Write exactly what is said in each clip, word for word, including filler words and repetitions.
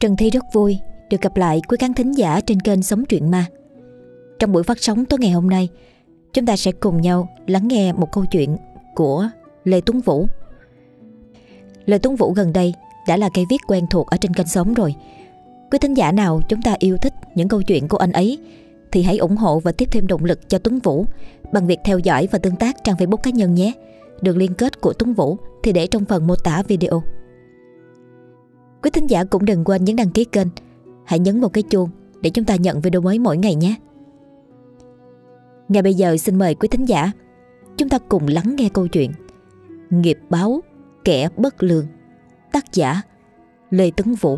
Trân Thi rất vui được gặp lại quý khán thính giả trên kênh Sống Truyện Ma. Trong buổi phát sóng tối ngày hôm nay, chúng ta sẽ cùng nhau lắng nghe một câu chuyện của Lê Tuấn Vũ. Lê Tuấn Vũ gần đây đã là cây viết quen thuộc ở trên kênh Sống rồi. Quý thính giả nào chúng ta yêu thích những câu chuyện của anh ấy thì hãy ủng hộ và tiếp thêm động lực cho Tuấn Vũ bằng việc theo dõi và tương tác trang Facebook cá nhân nhé. Đường liên kết của Tuấn Vũ thì để trong phần mô tả video. Quý thính giả cũng đừng quên nhấn đăng ký kênh, hãy nhấn vào cái chuông để chúng ta nhận video mới mỗi ngày nhé. Ngay bây giờ xin mời quý thính giả chúng ta cùng lắng nghe câu chuyện Nghiệp báo kẻ bất lương, tác giả Lê Tuấn Vũ.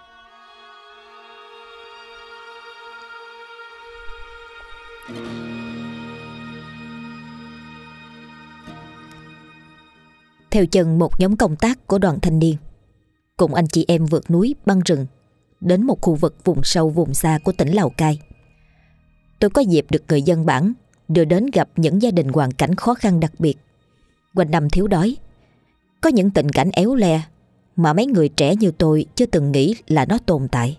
Theo chân một nhóm công tác của đoàn thanh niên cùng anh chị em vượt núi băng rừng đến một khu vực vùng sâu vùng xa của tỉnh Lào Cai. Tôi có dịp được người dân bản đưa đến gặp những gia đình hoàn cảnh khó khăn đặc biệt, quanh năm thiếu đói. Có những tình cảnh éo le mà mấy người trẻ như tôi chưa từng nghĩ là nó tồn tại.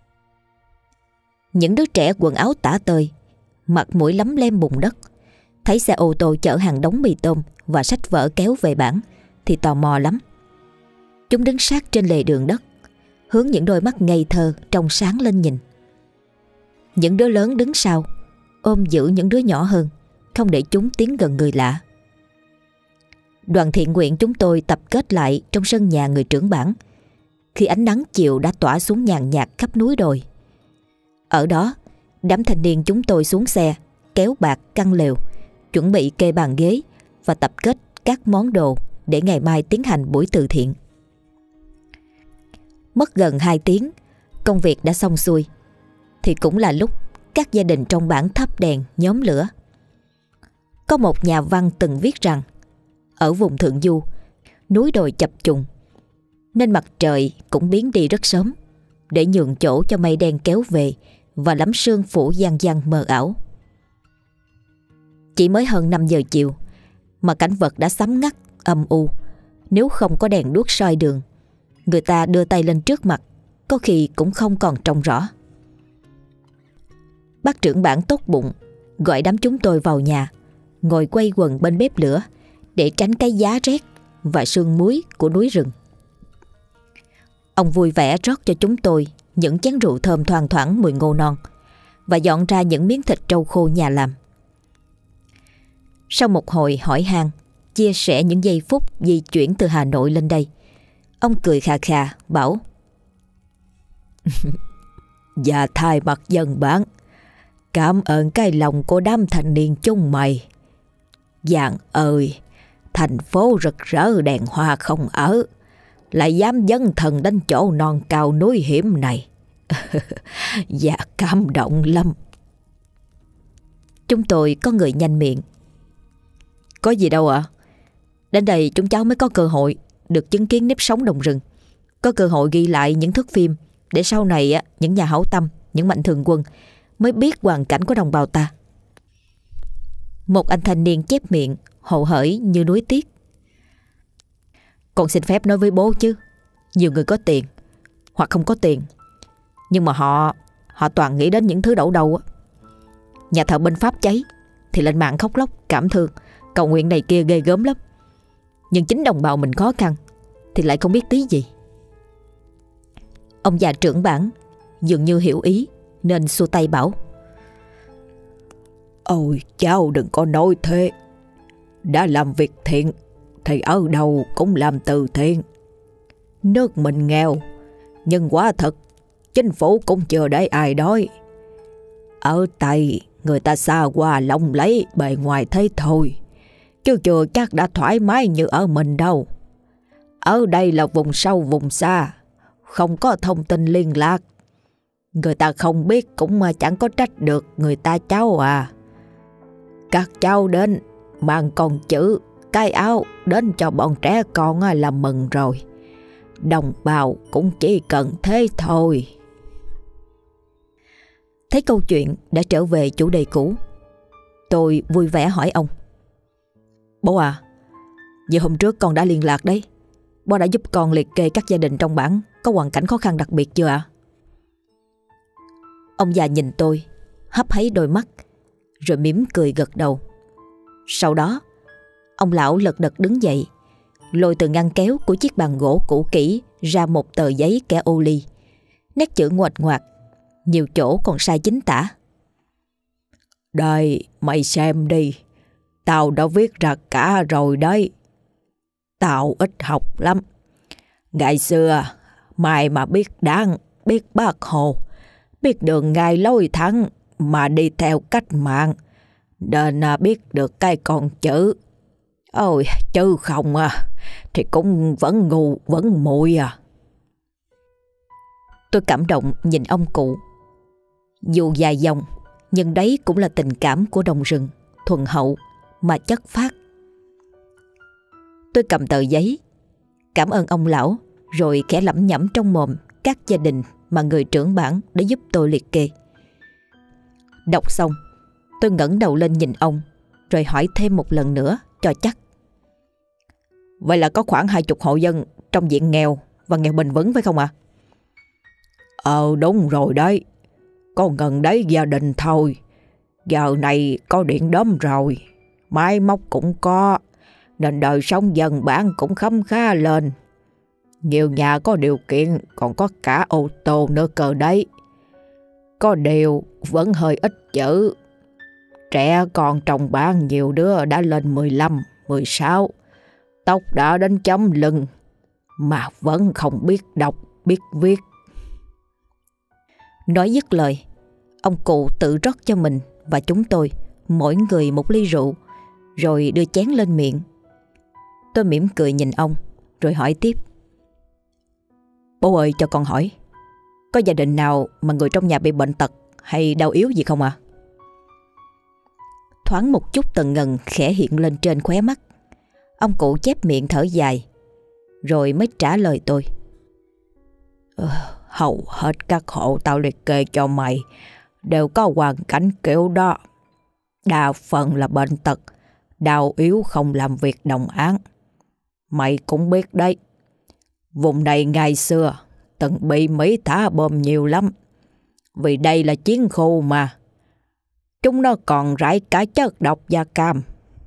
Những đứa trẻ quần áo tả tơi, mặt mũi lấm lem bùn đất, thấy xe ô tô chở hàng đống mì tôm và sách vở kéo về bản thì tò mò lắm. Chúng đứng sát trên lề đường đất, hướng những đôi mắt ngây thơ trong sáng lên nhìn. Những đứa lớn đứng sau, ôm giữ những đứa nhỏ hơn, không để chúng tiến gần người lạ. Đoàn thiện nguyện chúng tôi tập kết lại trong sân nhà người trưởng bản khi ánh nắng chiều đã tỏa xuống nhàn nhạt khắp núi đồi. Ở đó, đám thanh niên chúng tôi xuống xe, kéo bạt căng lều, chuẩn bị kê bàn ghế và tập kết các món đồ để ngày mai tiến hành buổi từ thiện. Mất gần hai tiếng, công việc đã xong xuôi, thì cũng là lúc các gia đình trong bản thắp đèn nhóm lửa. Có một nhà văn từng viết rằng ở vùng thượng du, núi đồi chập trùng, nên mặt trời cũng biến đi rất sớm để nhường chỗ cho mây đen kéo về và lắm sương phủ giăng giăng mờ ảo. Chỉ mới hơn năm giờ chiều mà cảnh vật đã sấm ngắt, âm u. Nếu không có đèn đuốc soi đường, người ta đưa tay lên trước mặt có khi cũng không còn trông rõ. Bác trưởng bản tốt bụng gọi đám chúng tôi vào nhà, ngồi quay quần bên bếp lửa để tránh cái giá rét và sương muối của núi rừng. Ông vui vẻ rót cho chúng tôi những chén rượu thơm thoang thoảng mùi ngô non và dọn ra những miếng thịt trâu khô nhà làm. Sau một hồi hỏi han, chia sẻ những giây phút di chuyển từ Hà Nội lên đây, ông cười khà khà bảo: Dạ thay mặt dân bản, cảm ơn cái lòng của đám thanh niên chúng mày. Giàng ơi, thành phố rực rỡ đèn hoa không ở, lại dám dấn thân đến chỗ non cao núi hiểm này. Dạ cảm động lắm. Chúng tôi có người nhanh miệng: Có gì đâu ạ, à? Đến đây chúng cháu mới có cơ hội được chứng kiến nếp sống đồng rừng, có cơ hội ghi lại những thước phim để sau này á, những nhà hảo tâm, những mạnh thường quân mới biết hoàn cảnh của đồng bào ta. Một anh thanh niên chép miệng hồ hởi như núi tiếc: Con xin phép nói với bố chứ, nhiều người có tiền hoặc không có tiền, nhưng mà họ họ toàn nghĩ đến những thứ đậu đầu á. Nhà thờ bên Pháp cháy thì lên mạng khóc lóc cảm thương, cầu nguyện này kia ghê gớm lắm, nhưng chính đồng bào mình khó khăn thì lại không biết tí gì. Ông già trưởng bản dường như hiểu ý nên xua tay bảo: Ôi cháu đừng có nói thế, đã làm việc thiện thì ở đâu cũng làm từ thiện. Nước mình nghèo, nhưng quả thật chính phủ cũng chưa để ai đói. Ở Tây người ta xa qua lộng lấy bề ngoài thế thôi, chứ chưa chắc đã thoải mái như ở mình đâu. Ở đây là vùng sâu vùng xa, không có thông tin liên lạc. Người ta không biết cũng mà chẳng có trách được người ta cháu à. Các cháu đến mang con chữ, cái áo đến cho bọn trẻ con là mừng rồi. Đồng bào cũng chỉ cần thế thôi. Thấy câu chuyện đã trở về chủ đề cũ, tôi vui vẻ hỏi ông: Bố à, giờ hôm trước con đã liên lạc đấy, Bố đã giúp con liệt kê các gia đình trong bản có hoàn cảnh khó khăn đặc biệt chưa ạ? Ông già nhìn tôi, hấp háy đôi mắt, rồi mỉm cười gật đầu. Sau đó, ông lão lật đật đứng dậy, lôi từ ngăn kéo của chiếc bàn gỗ cũ kỹ ra một tờ giấy kẻ ô ly, nét chữ nguệch ngoạc, nhiều chỗ còn sai chính tả. Đây, mày xem đi, tao đã viết ra cả rồi đấy. Tao ít học lắm. Ngày xưa, mày mà biết Đảng, biết Bác Hồ, biết đường ngày lối thắng mà đi theo cách mạng, nên biết được cái con chữ. Ôi, chứ không à, thì cũng vẫn ngu, vẫn muội à. Tôi cảm động nhìn ông cụ. Dù dài dòng, nhưng đấy cũng là tình cảm của đồng rừng, thuần hậu mà chất phác. Tôi cầm tờ giấy, cảm ơn ông lão, rồi khẽ lẩm nhẩm trong mồm các gia đình mà người trưởng bản đã giúp tôi liệt kê. Đọc xong, tôi ngẩng đầu lên nhìn ông, rồi hỏi thêm một lần nữa cho chắc. Vậy là có khoảng hai chục hộ dân trong diện nghèo và nghèo bền vững phải không ạ? À? Ờ đúng rồi đấy. Có gần đấy gia đình thôi. Giờ này có điện đóm rồi, máy móc cũng có, nên đời sống dân bản cũng khấm khá lên. Nhiều nhà có điều kiện còn có cả ô tô nữa cơ đấy. Có điều vẫn hơi ít chữ. Trẻ con trong bản nhiều đứa đã lên mười lăm, mười sáu, tóc đã đến chấm lưng, mà vẫn không biết đọc, biết viết. Nói dứt lời, ông cụ tự rót cho mình và chúng tôi mỗi người một ly rượu, rồi đưa chén lên miệng. Tôi mỉm cười nhìn ông, rồi hỏi tiếp. Bố ơi, cho con hỏi, có gia đình nào mà người trong nhà bị bệnh tật hay đau yếu gì không ạ? À? Thoáng một chút tần ngần khẽ hiện lên trên khóe mắt. Ông cụ chép miệng thở dài, rồi mới trả lời tôi. Ờ, hầu hết các hộ tao liệt kê cho mày đều có hoàn cảnh kiểu đó. Đa phần là bệnh tật, đau yếu không làm việc đồng áng. Mày cũng biết đấy, vùng này ngày xưa từng bị Mỹ thả bom nhiều lắm. Vì đây là chiến khu mà. Chúng nó còn rải cả chất độc da cam.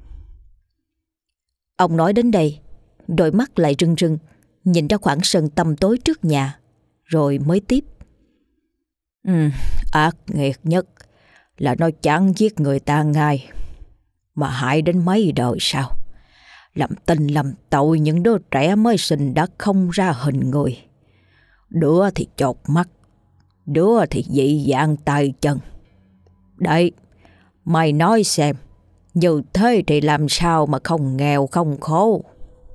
Ông nói đến đây, đôi mắt lại rưng rưng, nhìn ra khoảng sân tăm tối trước nhà, rồi mới tiếp. Ừ, ác nghiệt nhất là nó chẳng giết người ta ngay, mà hại đến mấy đời sau. Làm tình làm tội những đứa trẻ mới sinh đã không ra hình người. Đứa thì chột mắt, đứa thì dị dạng tay chân. Đấy, mày nói xem, như thế thì làm sao mà không nghèo không khổ.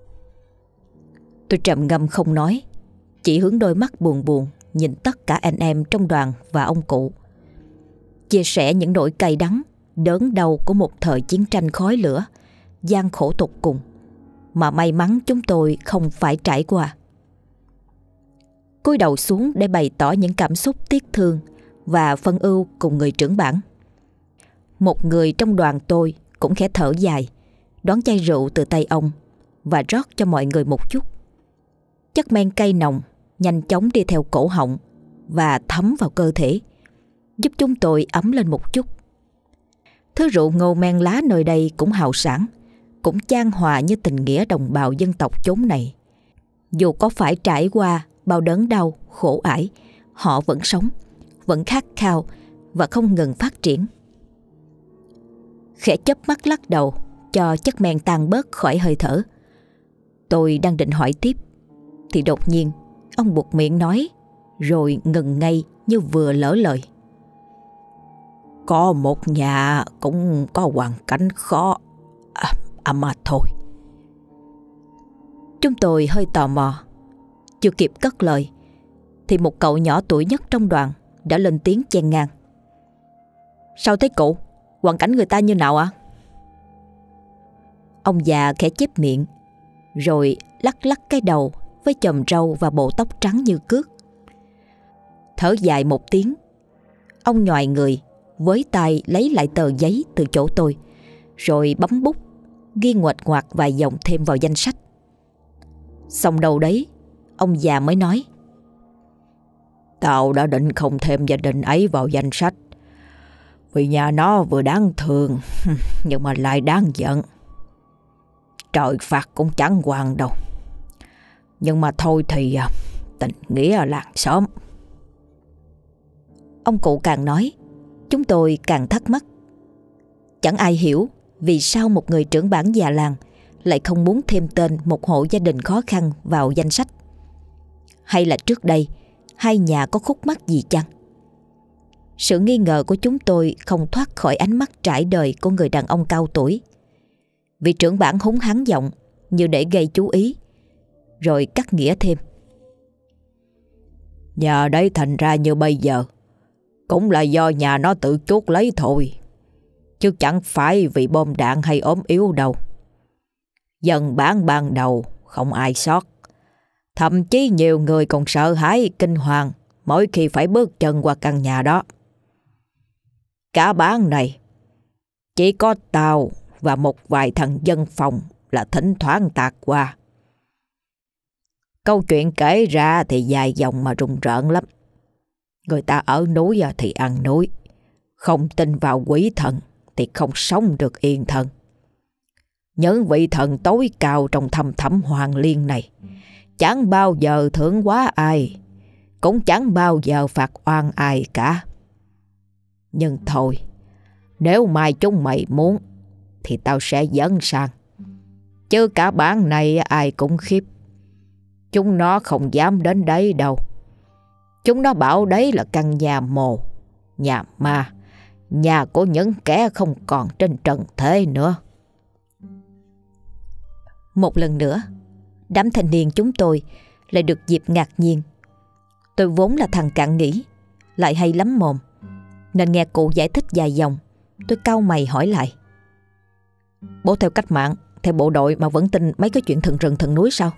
Tôi trầm ngâm không nói, chỉ hướng đôi mắt buồn buồn nhìn tất cả anh em trong đoàn và ông cụ, chia sẻ những nỗi cay đắng, đớn đau của một thời chiến tranh khói lửa, gian khổ tột cùng, mà may mắn chúng tôi không phải trải qua. Cúi đầu xuống để bày tỏ những cảm xúc tiếc thương và phân ưu cùng người trưởng bản. Một người trong đoàn tôi cũng khẽ thở dài, đón chai rượu từ tay ông và rót cho mọi người một chút. Chất men cay nồng nhanh chóng đi theo cổ họng và thấm vào cơ thể, giúp chúng tôi ấm lên một chút. Thứ rượu ngô men lá nơi đây cũng hào sảng, cũng chan hòa như tình nghĩa đồng bào dân tộc chốn này. Dù có phải trải qua bao đớn đau, khổ ải, họ vẫn sống, vẫn khát khao và không ngừng phát triển. Khẽ chớp mắt lắc đầu cho chất men tan bớt khỏi hơi thở. Tôi đang định hỏi tiếp thì đột nhiên ông buột miệng nói, rồi ngừng ngay như vừa lỡ lời. Có một nhà cũng có hoàn cảnh khó à, à mà thôi. Chúng tôi hơi tò mò. Chưa kịp cất lời thì một cậu nhỏ tuổi nhất trong đoàn đã lên tiếng chen ngang. Sao thế cụ? Hoàn cảnh người ta như nào ạ? À? Ông già khẽ chép miệng, rồi lắc lắc cái đầu với chòm râu và bộ tóc trắng như cước. Thở dài một tiếng, ông nhoài người, với tay lấy lại tờ giấy từ chỗ tôi, rồi bấm bút ghi nguệch ngoạc vài dòng thêm vào danh sách. Xong đâu đấy, ông già mới nói: Tao đã định không thêm gia đình ấy vào danh sách, vì nhà nó vừa đáng thương nhưng mà lại đáng giận. Trời phạt cũng chẳng hoàn đâu. Nhưng mà thôi thì tình nghĩa làng xóm. Ông cụ càng nói, chúng tôi càng thắc mắc. Chẳng ai hiểu vì sao một người trưởng bản già làng lại không muốn thêm tên một hộ gia đình khó khăn vào danh sách. Hay là trước đây hai nhà có khúc mắc gì chăng? Sự nghi ngờ của chúng tôi không thoát khỏi ánh mắt trải đời của người đàn ông cao tuổi. Vị trưởng bản húng hắn giọng như để gây chú ý, rồi cắt nghĩa thêm: Nhà đấy thành ra như bây giờ cũng là do nhà nó tự chuốc lấy thôi, chứ chẳng phải vì bom đạn hay ốm yếu đâu. Dân bản ban đầu không ai sót, thậm chí nhiều người còn sợ hãi kinh hoàng mỗi khi phải bước chân qua căn nhà đó. Cả bản này chỉ có tao và một vài thằng dân phòng là thỉnh thoảng tạt qua. Câu chuyện kể ra thì dài dòng mà rùng rợn lắm. Người ta ở núi thì ăn núi, không tin vào quỷ thần thì không sống được yên thân. Những vị thần tối cao trong thâm thẳm hoàng liên này chẳng bao giờ thưởng hóa ai, cũng chẳng bao giờ phạt oan ai cả. Nhưng thôi, nếu mai chúng mày muốn thì tao sẽ dẫn sang. Chứ cả bản này ai cũng khiếp. Chúng nó không dám đến đấy đâu. Chúng nó bảo đấy là căn nhà mồ, nhà ma, nhà của những kẻ không còn trên trần thế nữa. Một lần nữa, đám thanh niên chúng tôi lại được dịp ngạc nhiên. Tôi vốn là thằng cạn nghĩ, lại hay lắm mồm, nên nghe cụ giải thích dài dòng, tôi cau mày hỏi lại: Bố theo cách mạng, theo bộ đội mà vẫn tin mấy cái chuyện thần rừng thần núi sao?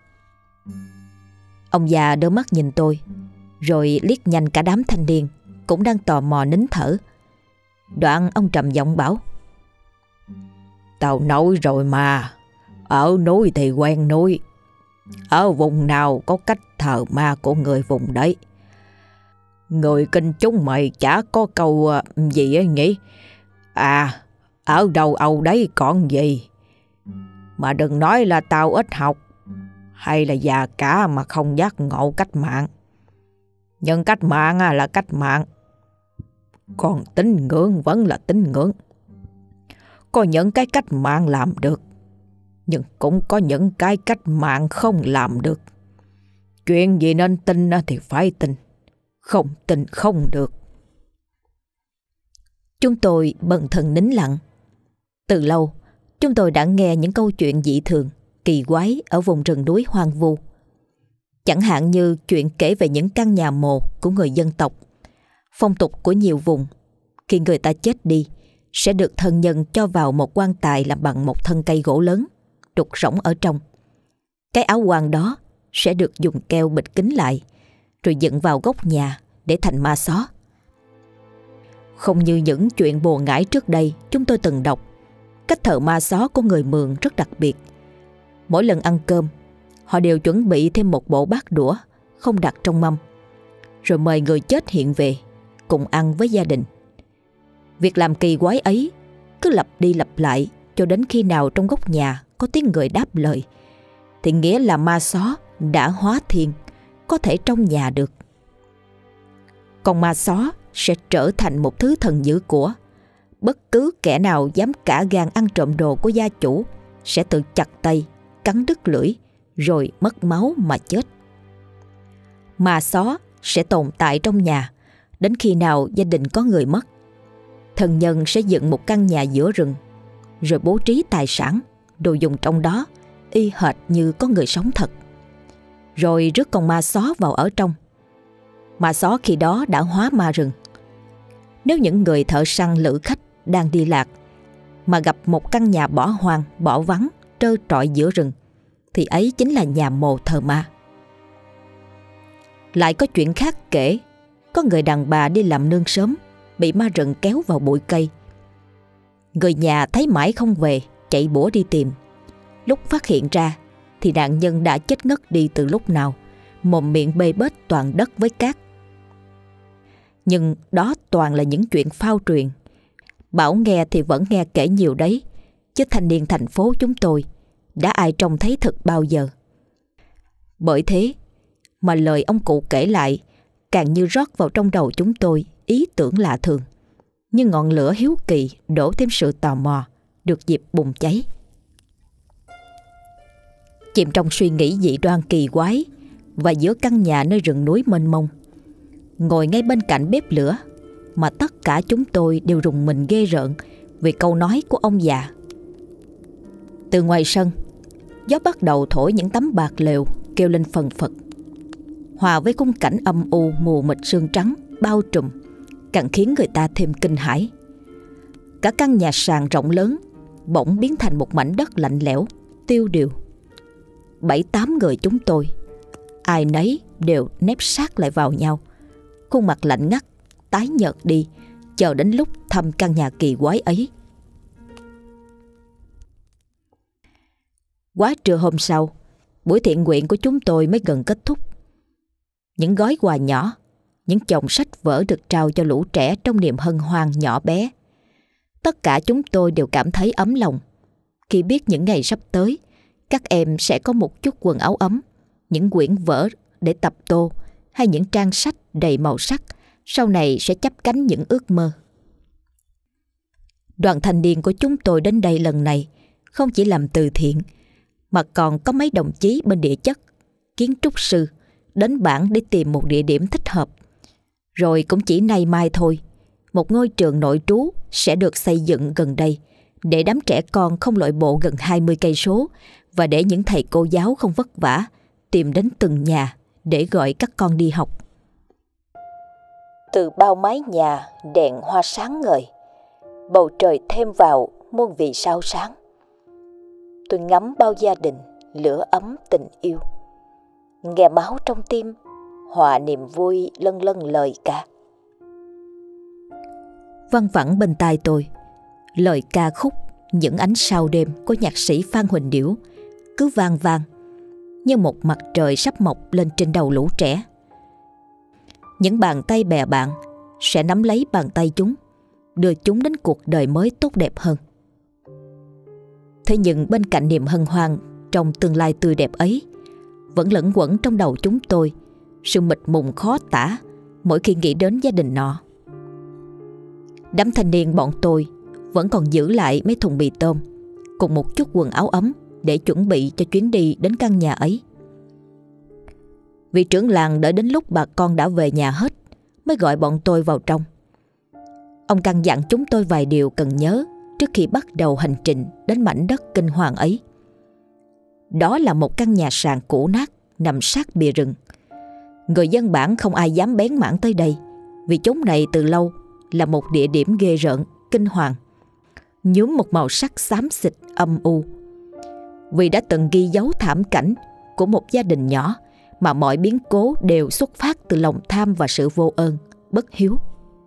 Ông già đưa mắt nhìn tôi, rồi liếc nhanh cả đám thanh niên cũng đang tò mò nín thở. Đoạn ông trầm giọng bảo: Tao nói rồi mà, ở núi thì quen núi. Ở vùng nào có cách thờ ma của người vùng đấy. Người kinh chúng mày chả có câu gì ấy nhỉ? À, ở đâu Âu đấy còn gì. Mà đừng nói là tao ít học, hay là già cả mà không giác ngộ cách mạng. Nhưng cách mạng là cách mạng, còn tín ngưỡng vẫn là tín ngưỡng. Có những cái cách mạng làm được, nhưng cũng có những cái cách mạng không làm được. Chuyện gì nên tin thì phải tin, không tin không được. Chúng tôi bần thần nín lặng. Từ lâu, chúng tôi đã nghe những câu chuyện dị thường, kỳ quái ở vùng rừng núi hoang vu. Chẳng hạn như chuyện kể về những căn nhà mồ của người dân tộc. Phong tục của nhiều vùng, khi người ta chết đi, sẽ được thân nhân cho vào một quan tài làm bằng một thân cây gỗ lớn, trục rỗng ở trong. Cái áo quan đó sẽ được dùng keo bịt kín lại, rồi dựng vào góc nhà để thành ma xó. Không như những chuyện bùa ngải trước đây chúng tôi từng đọc, cách thờ ma xó của người Mường rất đặc biệt. Mỗi lần ăn cơm, họ đều chuẩn bị thêm một bộ bát đũa không đặt trong mâm, rồi mời người chết hiện về cùng ăn với gia đình. Việc làm kỳ quái ấy cứ lặp đi lặp lại cho đến khi nào trong góc nhà có tiếng người đáp lời, thì nghĩa là ma xó đã hóa thiên, có thể trong nhà được. Còn ma xó sẽ trở thành một thứ thần giữ của. Bất cứ kẻ nào dám cả gan ăn trộm đồ của gia chủ sẽ tự chặt tay, cắn đứt lưỡi, rồi mất máu mà chết. Ma xó sẽ tồn tại trong nhà đến khi nào gia đình có người mất. Thần nhân sẽ dựng một căn nhà giữa rừng, rồi bố trí tài sản, đồ dùng trong đó y hệt như có người sống thật, rồi rước con ma xó vào ở trong. Ma xó khi đó đã hóa ma rừng. Nếu những người thợ săn lữ khách đang đi lạc mà gặp một căn nhà bỏ hoang, bỏ vắng, trơ trọi giữa rừng, thì ấy chính là nhà mồ thờ ma. Lại có chuyện khác kể, có người đàn bà đi làm nương sớm, bị ma rừng kéo vào bụi cây. Người nhà thấy mãi không về, chạy bủa đi tìm. Lúc phát hiện ra thì nạn nhân đã chết ngất đi từ lúc nào, mồm miệng bê bết toàn đất với cát. Nhưng đó toàn là những chuyện phao truyền. Bảo nghe thì vẫn nghe kể nhiều đấy, chứ thanh niên thành phố chúng tôi đã ai trông thấy thật bao giờ. Bởi thế mà lời ông cụ kể lại càng như rót vào trong đầu chúng tôi ý tưởng lạ thường, như ngọn lửa hiếu kỳ đổ thêm sự tò mò được dịp bùng cháy. Chìm trong suy nghĩ dị đoan kỳ quái, và giữa căn nhà nơi rừng núi mênh mông, ngồi ngay bên cạnh bếp lửa, mà tất cả chúng tôi đều rùng mình ghê rợn vì câu nói của ông già. Từ ngoài sân, gió bắt đầu thổi những tấm bạc lều kêu lên phần phật, hòa với khung cảnh âm u mù mịt sương trắng bao trùm, càng khiến người ta thêm kinh hãi. Cả căn nhà sàn rộng lớn bỗng biến thành một mảnh đất lạnh lẽo, tiêu điều. Bảy tám người chúng tôi, ai nấy đều nép sát lại vào nhau, khuôn mặt lạnh ngắt, tái nhợt đi, chờ đến lúc thăm căn nhà kỳ quái ấy. Quá trưa hôm sau, buổi thiện nguyện của chúng tôi mới gần kết thúc. Những gói quà nhỏ, những chồng sách vở được trao cho lũ trẻ trong niềm hân hoan nhỏ bé. Tất cả chúng tôi đều cảm thấy ấm lòng khi biết những ngày sắp tới, các em sẽ có một chút quần áo ấm, những quyển vở để tập tô, hay những trang sách đầy màu sắc sau này sẽ chắp cánh những ước mơ. Đoàn thanh niên của chúng tôi đến đây lần này không chỉ làm từ thiện, mà còn có mấy đồng chí bên địa chất, kiến trúc sư đến bản để tìm một địa điểm thích hợp. Rồi cũng chỉ nay mai thôi, một ngôi trường nội trú sẽ được xây dựng gần đây để đám trẻ con không lội bộ gần hai mươi cây số, và để những thầy cô giáo không vất vả tìm đến từng nhà để gọi các con đi học. Từ bao mái nhà đèn hoa sáng ngời, bầu trời thêm vào muôn vì sao sáng. Tôi ngắm bao gia đình lửa ấm tình yêu, nghe máu trong tim hòa niềm vui lân lân lời ca. Văng vẳng bên tai tôi lời ca khúc Những ánh sao đêm của nhạc sĩ Phan Huỳnh Điểu cứ vang vang như một mặt trời sắp mọc lên trên đầu lũ trẻ. Những bàn tay bè bạn sẽ nắm lấy bàn tay chúng, đưa chúng đến cuộc đời mới tốt đẹp hơn. Thế nhưng bên cạnh niềm hân hoan trong tương lai tươi đẹp ấy, vẫn lẫn quẩn trong đầu chúng tôi sự mịt mùng khó tả mỗi khi nghĩ đến gia đình nọ. Đám thanh niên bọn tôi vẫn còn giữ lại mấy thùng mì tôm cùng một chút quần áo ấm để chuẩn bị cho chuyến đi đến căn nhà ấy. Vị trưởng làng đợi đến lúc bà con đã về nhà hết mới gọi bọn tôi vào trong. Ông căn dặn chúng tôi vài điều cần nhớ trước khi bắt đầu hành trình đến mảnh đất kinh hoàng ấy. Đó là một căn nhà sàn cũ nát nằm sát bìa rừng. Người dân bản không ai dám bén mảng tới đây, vì chốn này từ lâu là một địa điểm ghê rợn, kinh hoàng, nhuốm một màu sắc xám xịt âm u. Vì đã từng ghi dấu thảm cảnh của một gia đình nhỏ mà mọi biến cố đều xuất phát từ lòng tham và sự vô ơn, bất hiếu.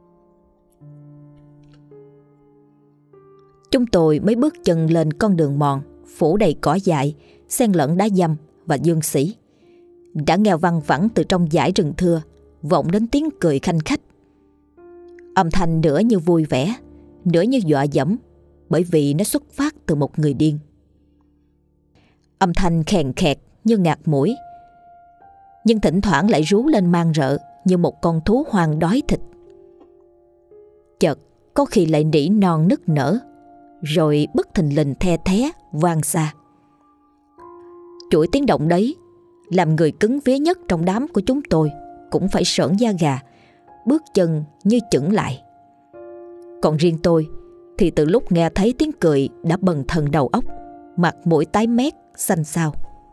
Chúng tôi mới bước chân lên con đường mòn phủ đầy cỏ dại, xen lẫn đá dăm và dương xỉ. Đã nghe văng vẳng từ trong dãy rừng thưa vọng đến tiếng cười khanh khách. Âm thanh nửa như vui vẻ, nửa như dọa dẫm, bởi vì nó xuất phát từ một người điên. Âm thanh khèn khẹt như ngạt mũi, nhưng thỉnh thoảng lại rú lên man rợ như một con thú hoang đói thịt. Chợt có khi lại nỉ non nức nở, rồi bất thình lình the thé vang xa. Chuỗi tiếng động đấy làm người cứng vía nhất trong đám của chúng tôi cũng phải sởn da gà, bước chân như chững lại. Còn riêng tôi thì từ lúc nghe thấy tiếng cười đã bần thần đầu óc, mặt mũi tái mét xanh xao.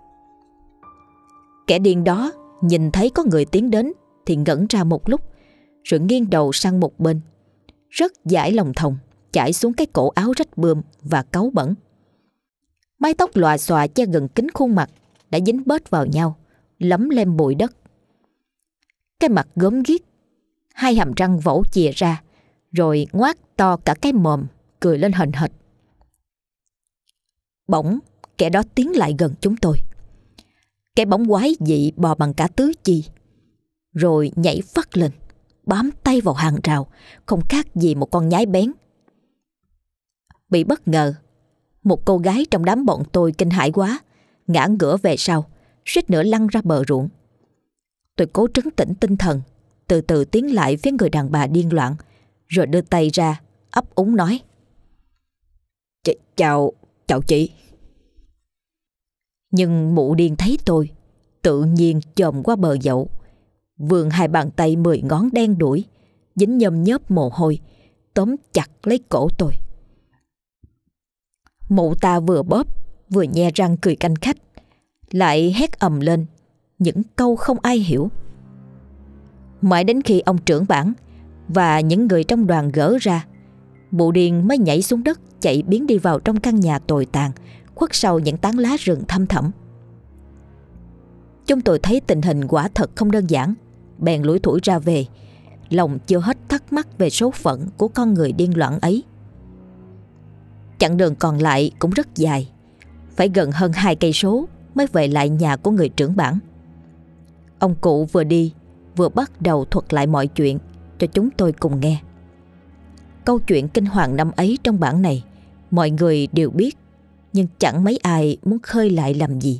Kẻ điên đó nhìn thấy có người tiến đến thì ngẩn ra một lúc, rồi nghiêng đầu sang một bên, rất dãi lòng thòng chải xuống cái cổ áo rách bươm và cáu bẩn. Mái tóc lòa xòa che gần kín khuôn mặt đã dính bết vào nhau, lấm lem bụi đất. Cái mặt gớm ghiếc, hai hàm răng vỗ chìa ra, rồi ngoác to cả cái mồm, cười lên hờn hệt. Bỗng kẻ đó tiến lại gần chúng tôi, Cái bóng quái dị bò bằng cả tứ chi, rồi nhảy phắt lên, bám tay vào hàng rào, không khác gì một con nhái bén. Bị bất ngờ, một cô gái trong đám bọn tôi kinh hãi quá, ngã ngửa về sau, suýt nữa lăn ra bờ ruộng. Tôi cố trấn tĩnh tinh thần, từ từ tiến lại phía người đàn bà điên loạn, rồi đưa tay ra, ấp úng nói: Ch Chào, chào chị. Nhưng mụ điên thấy tôi, tự nhiên chồm qua bờ dậu, vươn hai bàn tay mười ngón đen đuổi, dính nhâm nhớp mồ hôi, tóm chặt lấy cổ tôi. Mụ ta vừa bóp, vừa nhe răng cười canh khách, lại hét ầm lên những câu không ai hiểu. Mãi đến khi ông trưởng bản và những người trong đoàn gỡ ra, mụ điên mới nhảy xuống đất, chạy biến đi vào trong căn nhà tồi tàn, khuất sau những tán lá rừng thăm thẳm. Chúng tôi thấy tình hình quả thật không đơn giản, bèn lủi thủi ra về, lòng chưa hết thắc mắc về số phận của con người điên loạn ấy. Chặng đường còn lại cũng rất dài, phải gần hơn hai cây số mới về lại nhà của người trưởng bản. Ông cụ vừa đi vừa bắt đầu thuật lại mọi chuyện cho chúng tôi cùng nghe. Câu chuyện kinh hoàng năm ấy trong bản này mọi người đều biết, nhưng chẳng mấy ai muốn khơi lại làm gì.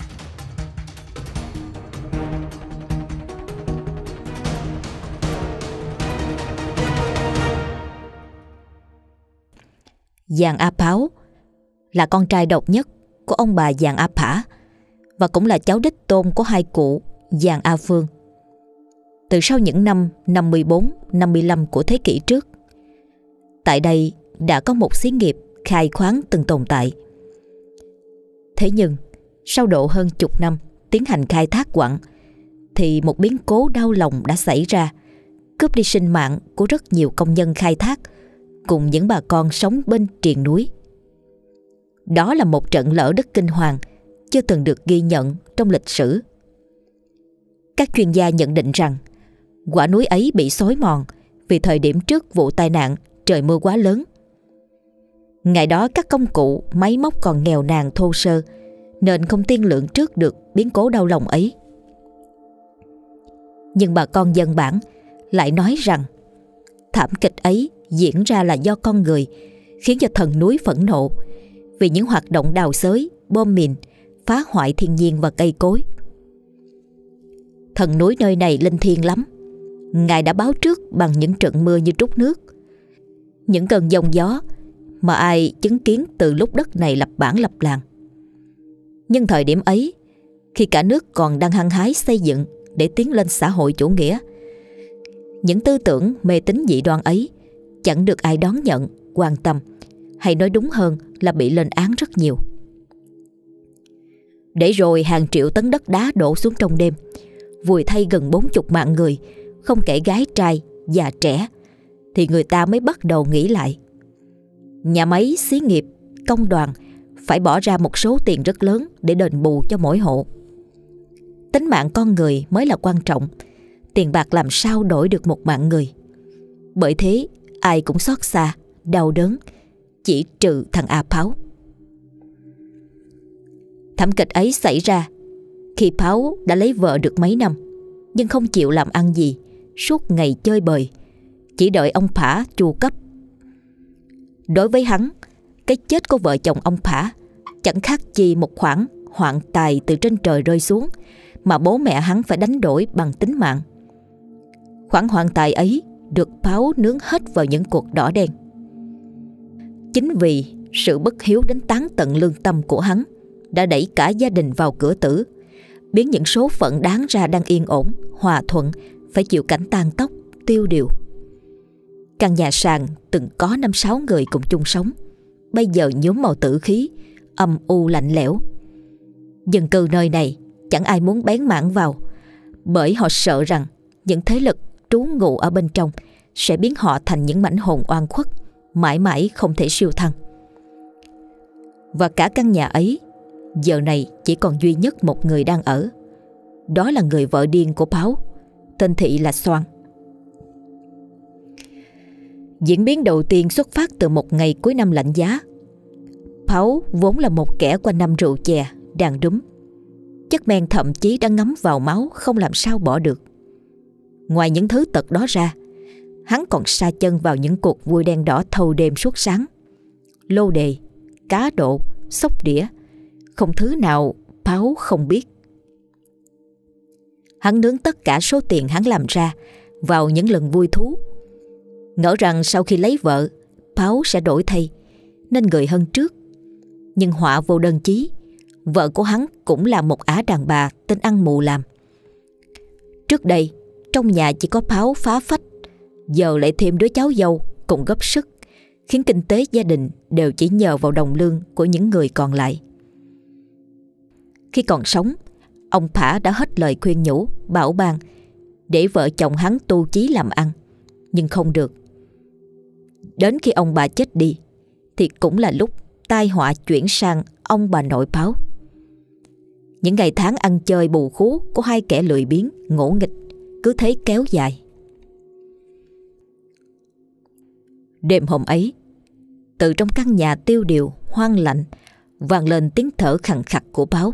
Giàng A Páo là con trai độc nhất của ông bà Giàng A Phả và cũng là cháu đích tôn của hai cụ Giàng A Phương. Từ sau những năm năm mươi bốn năm mươi lăm của thế kỷ trước, tại đây đã có một xí nghiệp khai khoáng từng tồn tại. Thế nhưng sau độ hơn chục năm tiến hành khai thác quặng thì một biến cố đau lòng đã xảy ra, cướp đi sinh mạng của rất nhiều công nhân khai thác cùng những bà con sống bên triền núi. Đó là một trận lở đất kinh hoàng chưa từng được ghi nhận trong lịch sử. Các chuyên gia nhận định rằng quả núi ấy bị xói mòn vì thời điểm trước vụ tai nạn trời mưa quá lớn. Ngày đó các công cụ, máy móc còn nghèo nàn thô sơ nên không tiên lượng trước được biến cố đau lòng ấy. Nhưng bà con dân bản lại nói rằng thảm kịch ấy diễn ra là do con người, khiến cho thần núi phẫn nộ vì những hoạt động đào xới, bom mìn, phá hoại thiên nhiên và cây cối. Thần núi nơi này linh thiêng lắm. Ngài đã báo trước bằng những trận mưa như trút nước, những cơn giông gió mà ai chứng kiến từ lúc đất này lập bản lập làng. Nhưng thời điểm ấy, khi cả nước còn đang hăng hái xây dựng để tiến lên xã hội chủ nghĩa, những tư tưởng mê tín dị đoan ấy chẳng được ai đón nhận, quan tâm, hay nói đúng hơn là bị lên án rất nhiều. Để rồi hàng triệu tấn đất đá đổ xuống trong đêm, vùi thay gần bốn chục mạng người, không kể gái trai, già trẻ, thì người ta mới bắt đầu nghĩ lại. Nhà máy, xí nghiệp, công đoàn phải bỏ ra một số tiền rất lớn để đền bù cho mỗi hộ. Tính mạng con người mới là quan trọng, tiền bạc làm sao đổi được một mạng người. Bởi thế ai cũng xót xa, đau đớn, chỉ trừ thằng A Páo. Thảm kịch ấy xảy ra khi Páo đã lấy vợ được mấy năm, nhưng không chịu làm ăn gì, suốt ngày chơi bời, chỉ đợi ông Phả chu cấp. Đối với hắn, cái chết của vợ chồng ông Phả chẳng khác chi một khoản hoạn tài từ trên trời rơi xuống mà bố mẹ hắn phải đánh đổi bằng tính mạng. Khoản hoạn tài ấy được Páo nướng hết vào những cuộc đỏ đen. Chính vì sự bất hiếu đến tán tận lương tâm của hắn đã đẩy cả gia đình vào cửa tử, biến những số phận đáng ra đang yên ổn, hòa thuận phải chịu cảnh tan tóc, tiêu điều. Căn nhà sàn từng có năm sáu người cùng chung sống, bây giờ nhuốm màu tử khí, âm u lạnh lẽo. Dân cư nơi này chẳng ai muốn bén mảng vào, bởi họ sợ rằng những thế lực trú ngụ ở bên trong sẽ biến họ thành những mảnh hồn oan khuất, mãi mãi không thể siêu thăng. Và cả căn nhà ấy giờ này chỉ còn duy nhất một người đang ở. Đó là người vợ điên của Páo, tên Thị là Xoan. Diễn biến đầu tiên xuất phát từ một ngày cuối năm lạnh giá. Páo vốn là một kẻ quanh năm rượu chè, đàn đúm. Chất men thậm chí đã ngấm vào máu, không làm sao bỏ được. Ngoài những thứ tật đó ra, hắn còn sa chân vào những cuộc vui đen đỏ thâu đêm suốt sáng. Lô đề, cá độ, sóc đĩa, không thứ nào Báo không biết. Hắn nướng tất cả số tiền hắn làm ra vào những lần vui thú, ngỡ rằng sau khi lấy vợ, Báo sẽ đổi thay nên người hơn trước. Nhưng họa vô đơn chí, vợ của hắn cũng là một ả đàn bà tên ăn mù làm. Trước đây trong nhà chỉ có Báo phá phách, giờ lại thêm đứa cháu dâu cùng góp sức, khiến kinh tế gia đình đều chỉ nhờ vào đồng lương của những người còn lại. Khi còn sống, ông Phả đã hết lời khuyên nhủ, bảo ban để vợ chồng hắn tu chí làm ăn, nhưng không được. Đến khi ông bà chết đi thì cũng là lúc tai họa chuyển sang ông bà nội Báo. Những ngày tháng ăn chơi bù khú của hai kẻ lười biếng, ngỗ nghịch cứ thế kéo dài. Đêm hôm ấy, từ trong căn nhà tiêu điều hoang lạnh vang lên tiếng thở khàn khặt của Báo.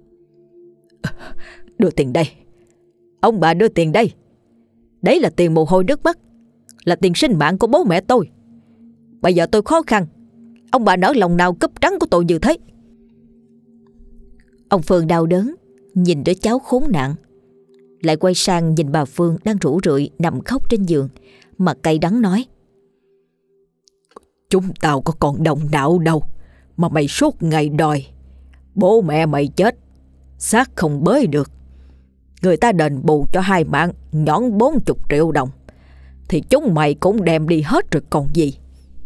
Đưa tiền đây. Ông bà đưa tiền đây. Đấy là tiền mồ hôi nước mắt, là tiền sinh mạng của bố mẹ tôi. Bây giờ tôi khó khăn, ông bà nỡ lòng nào cúp trắng của tôi như thế. Ông Phương đau đớn nhìn đứa cháu khốn nạn, lại quay sang nhìn bà Phương đang rũ rượi nằm khóc trên giường, mà cay đắng nói: Chúng tao có còn đồng nào đâu mà mày suốt ngày đòi. Bố mẹ mày chết, xác không bới được, người ta đền bù cho hai mạng nhõn bốn chục triệu đồng, thì chúng mày cũng đem đi hết rồi còn gì.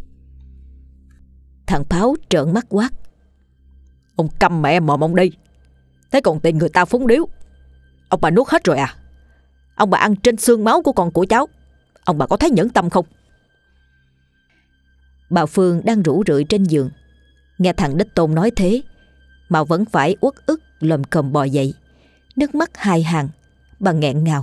Thằng Báo trợn mắt quát: Ông câm mẹ mồm ông đi. Thế còn tiền người ta phúng điếu, ông bà nuốt hết rồi à? Ông bà ăn trên xương máu của con của cháu, ông bà có thấy nhẫn tâm không? Bà Phương đang rũ rượi trên giường, nghe thằng Đích Tôn nói thế mà vẫn phải uất ức lồm cồm bò dậy, nước mắt hai hàng. Bà nghẹn ngào: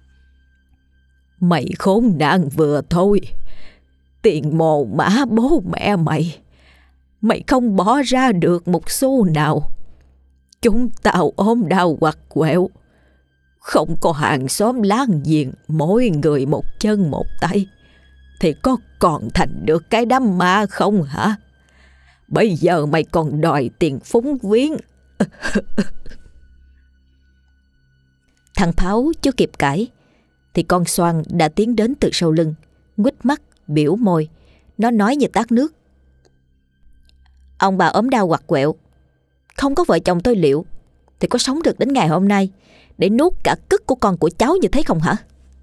Mày khốn nạn vừa thôi. Tiền mồ mả bố mẹ mày, mày không bỏ ra được một xu nào. Chúng tao ốm đau quặt quẹo, không có hàng xóm láng giềng, mỗi người một chân một tay, thì có còn thành được cái đám ma không hả? Bây giờ mày còn đòi tiền phúng viếng. Thằng Pháo chưa kịp cãi thì con Xoan đã tiến đến từ sau lưng, nguýt mắt biểu môi. Nó nói như tát nước: Ông bà ốm đau quặt quẹo, không có vợ chồng tôi liệu thì có sống được đến ngày hôm nay để nuốt cả cức của con của cháu như thế không hả?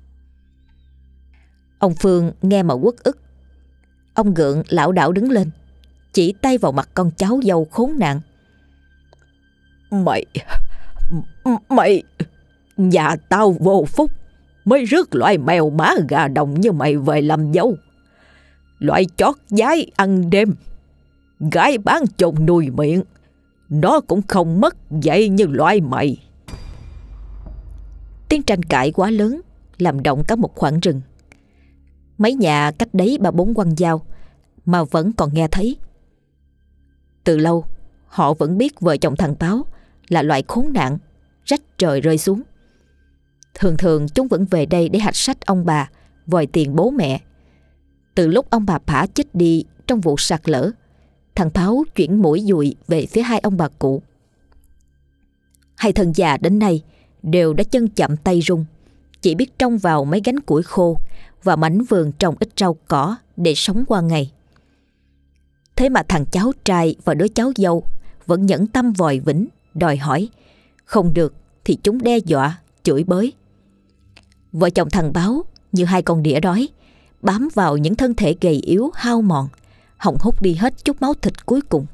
Ông Phương nghe mà uất ức. Ông gượng lảo đảo đứng lên, chỉ tay vào mặt con cháu dâu khốn nạn: Mày Mày Nhà tao vô phúc mới rước loại mèo má gà đồng như mày về làm dâu. Loại chót dái ăn đêm, gái bán chồng nuôi miệng, nó cũng không mất dạy như loại mày. Tiếng tranh cãi quá lớn làm động cả một khoảng rừng. Mấy nhà cách đấy ba bốn quăng dao mà vẫn còn nghe thấy. Từ lâu họ vẫn biết vợ chồng thằng Báo là loại khốn nạn, rách trời rơi xuống. Thường thường chúng vẫn về đây để hạch sách ông bà, vòi tiền bố mẹ. Từ lúc ông bà Phả chết đi trong vụ sạt lở, thằng Báo chuyển mũi dùi về phía hai ông bà cụ. Hai thân già đến nay đều đã chân chậm tay rung, chỉ biết trông vào mấy gánh củi khô và mảnh vườn trồng ít rau cỏ để sống qua ngày. Thế mà thằng cháu trai và đứa cháu dâu vẫn nhẫn tâm vòi vĩnh, đòi hỏi. Không được thì chúng đe dọa, chửi bới. Vợ chồng thằng Báo như hai con đĩa đói, bám vào những thân thể gầy yếu hao mòn, hòng hút đi hết chút máu thịt cuối cùng.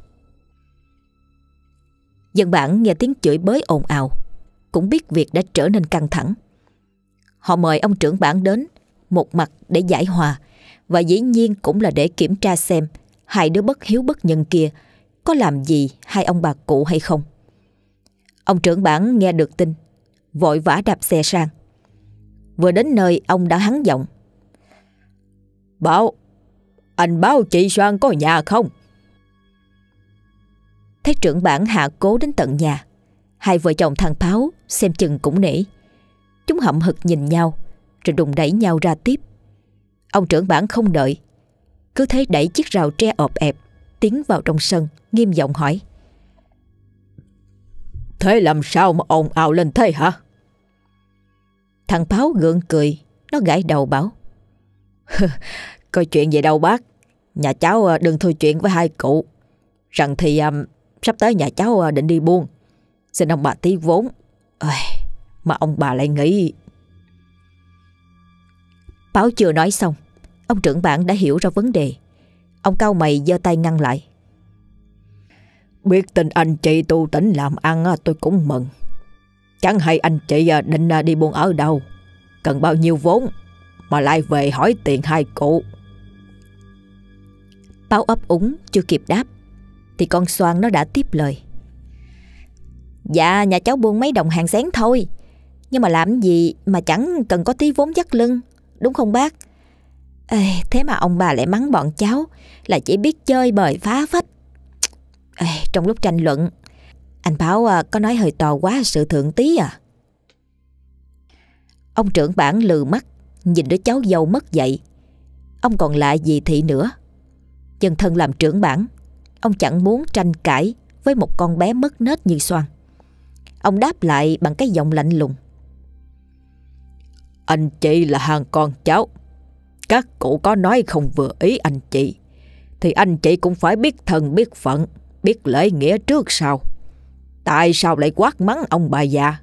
Dân bản nghe tiếng chửi bới ồn ào, cũng biết việc đã trở nên căng thẳng. Họ mời ông trưởng bản đến, một mặt để giải hòa, và dĩ nhiên cũng là để kiểm tra xem hai đứa bất hiếu bất nhân kia có làm gì hai ông bà cụ hay không. Ông trưởng bản nghe được tin, vội vã đạp xe sang. Vừa đến nơi, ông đã hắng giọng: Báo, anh báo chị Soan có nhà không? Thấy trưởng bản hạ cố đến tận nhà, Hai vợ chồng thằng Pháo xem chừng cũng nể. Chúng hậm hực nhìn nhau rồi đùng đẩy nhau ra tiếp. Ông trưởng bản không đợi, cứ thế đẩy chiếc rào tre ọp ẹp tiến vào trong sân, nghiêm giọng hỏi: Thế làm sao mà ồn ào lên thế hả? Thằng Pháo gượng cười, nó gãi đầu bảo: Coi chuyện gì đâu bác. Nhà cháu đừng thôi chuyện với hai cụ. Rằng thì um, sắp tới nhà cháu định đi buôn, xin ông bà tí vốn. Ôi, mà ông bà lại nghĩ. Pháo chưa nói xong, ông trưởng bản đã hiểu ra vấn đề. Ông cau mày giơ tay ngăn lại: Biết tin anh chị tu tỉnh làm ăn tôi cũng mừng. Chẳng hay anh chị định đi buôn ở đâu, cần bao nhiêu vốn mà lại về hỏi tiền hai cụ. Pháo ấp úng chưa kịp đáp thì con Xoan nó đã tiếp lời: Dạ nhà cháu buôn mấy đồng hàng xén thôi, nhưng mà làm gì mà chẳng cần có tí vốn dắt lưng, đúng không bác? Ê, thế mà ông bà lại mắng bọn cháu là chỉ biết chơi bời phá phách. Ê, trong lúc tranh luận, anh Pháo có nói hơi to quá sự thượng tí à. Ông trưởng bản lừ mắt nhìn đứa cháu dâu mất dạy. Ông còn lạ gì thị nữa. Chân thân làm trưởng bản, ông chẳng muốn tranh cãi với một con bé mất nết như Xoan. Ông đáp lại bằng cái giọng lạnh lùng: Anh chị là hàng con cháu. Các cụ có nói không vừa ý anh chị, thì anh chị cũng phải biết thân biết phận, biết lễ nghĩa trước sau. Tại sao lại quát mắng ông bà già?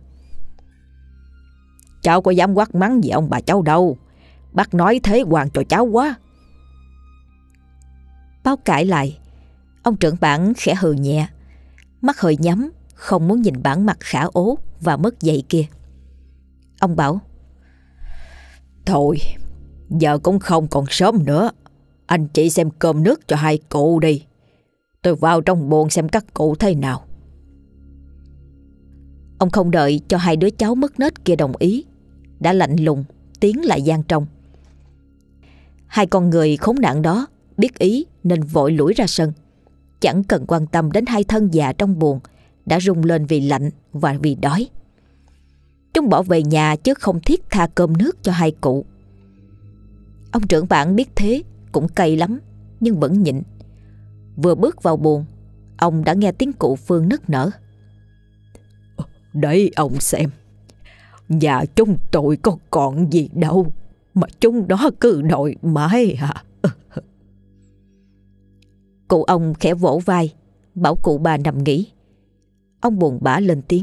Cháu có dám quát mắng gì ông bà cháu đâu. Bác nói thế hoàng cho cháu quá. Báo cãi lại. Ông trưởng bản khẽ hừ nhẹ, mắt hơi nhắm, không muốn nhìn bản mặt khả ố và mất dạy kia. Ông bảo: Thôi, giờ cũng không còn sớm nữa. Anh chị xem cơm nước cho hai cụ đi. Tôi vào trong buồng xem các cụ thế nào. Ông không đợi cho hai đứa cháu mất nết kia đồng ý, đã lạnh lùng tiến lại gian trong. Hai con người khốn nạn đó biết ý nên vội lủi ra sân, chẳng cần quan tâm đến hai thân già trong buồng đã rung lên vì lạnh và vì đói. Chúng bỏ về nhà chứ không thiết tha cơm nước cho hai cụ. Ông trưởng bản biết thế cũng cay lắm, nhưng vẫn nhịn. Vừa bước vào buồng, ông đã nghe tiếng cụ Phương nức nở: Đấy ông xem, nhà chúng tôi có còn gì đâu mà chúng nó cứ đòi mãi hả? Cụ ông khẽ vỗ vai, bảo cụ bà nằm nghỉ. Ông buồn bã lên tiếng: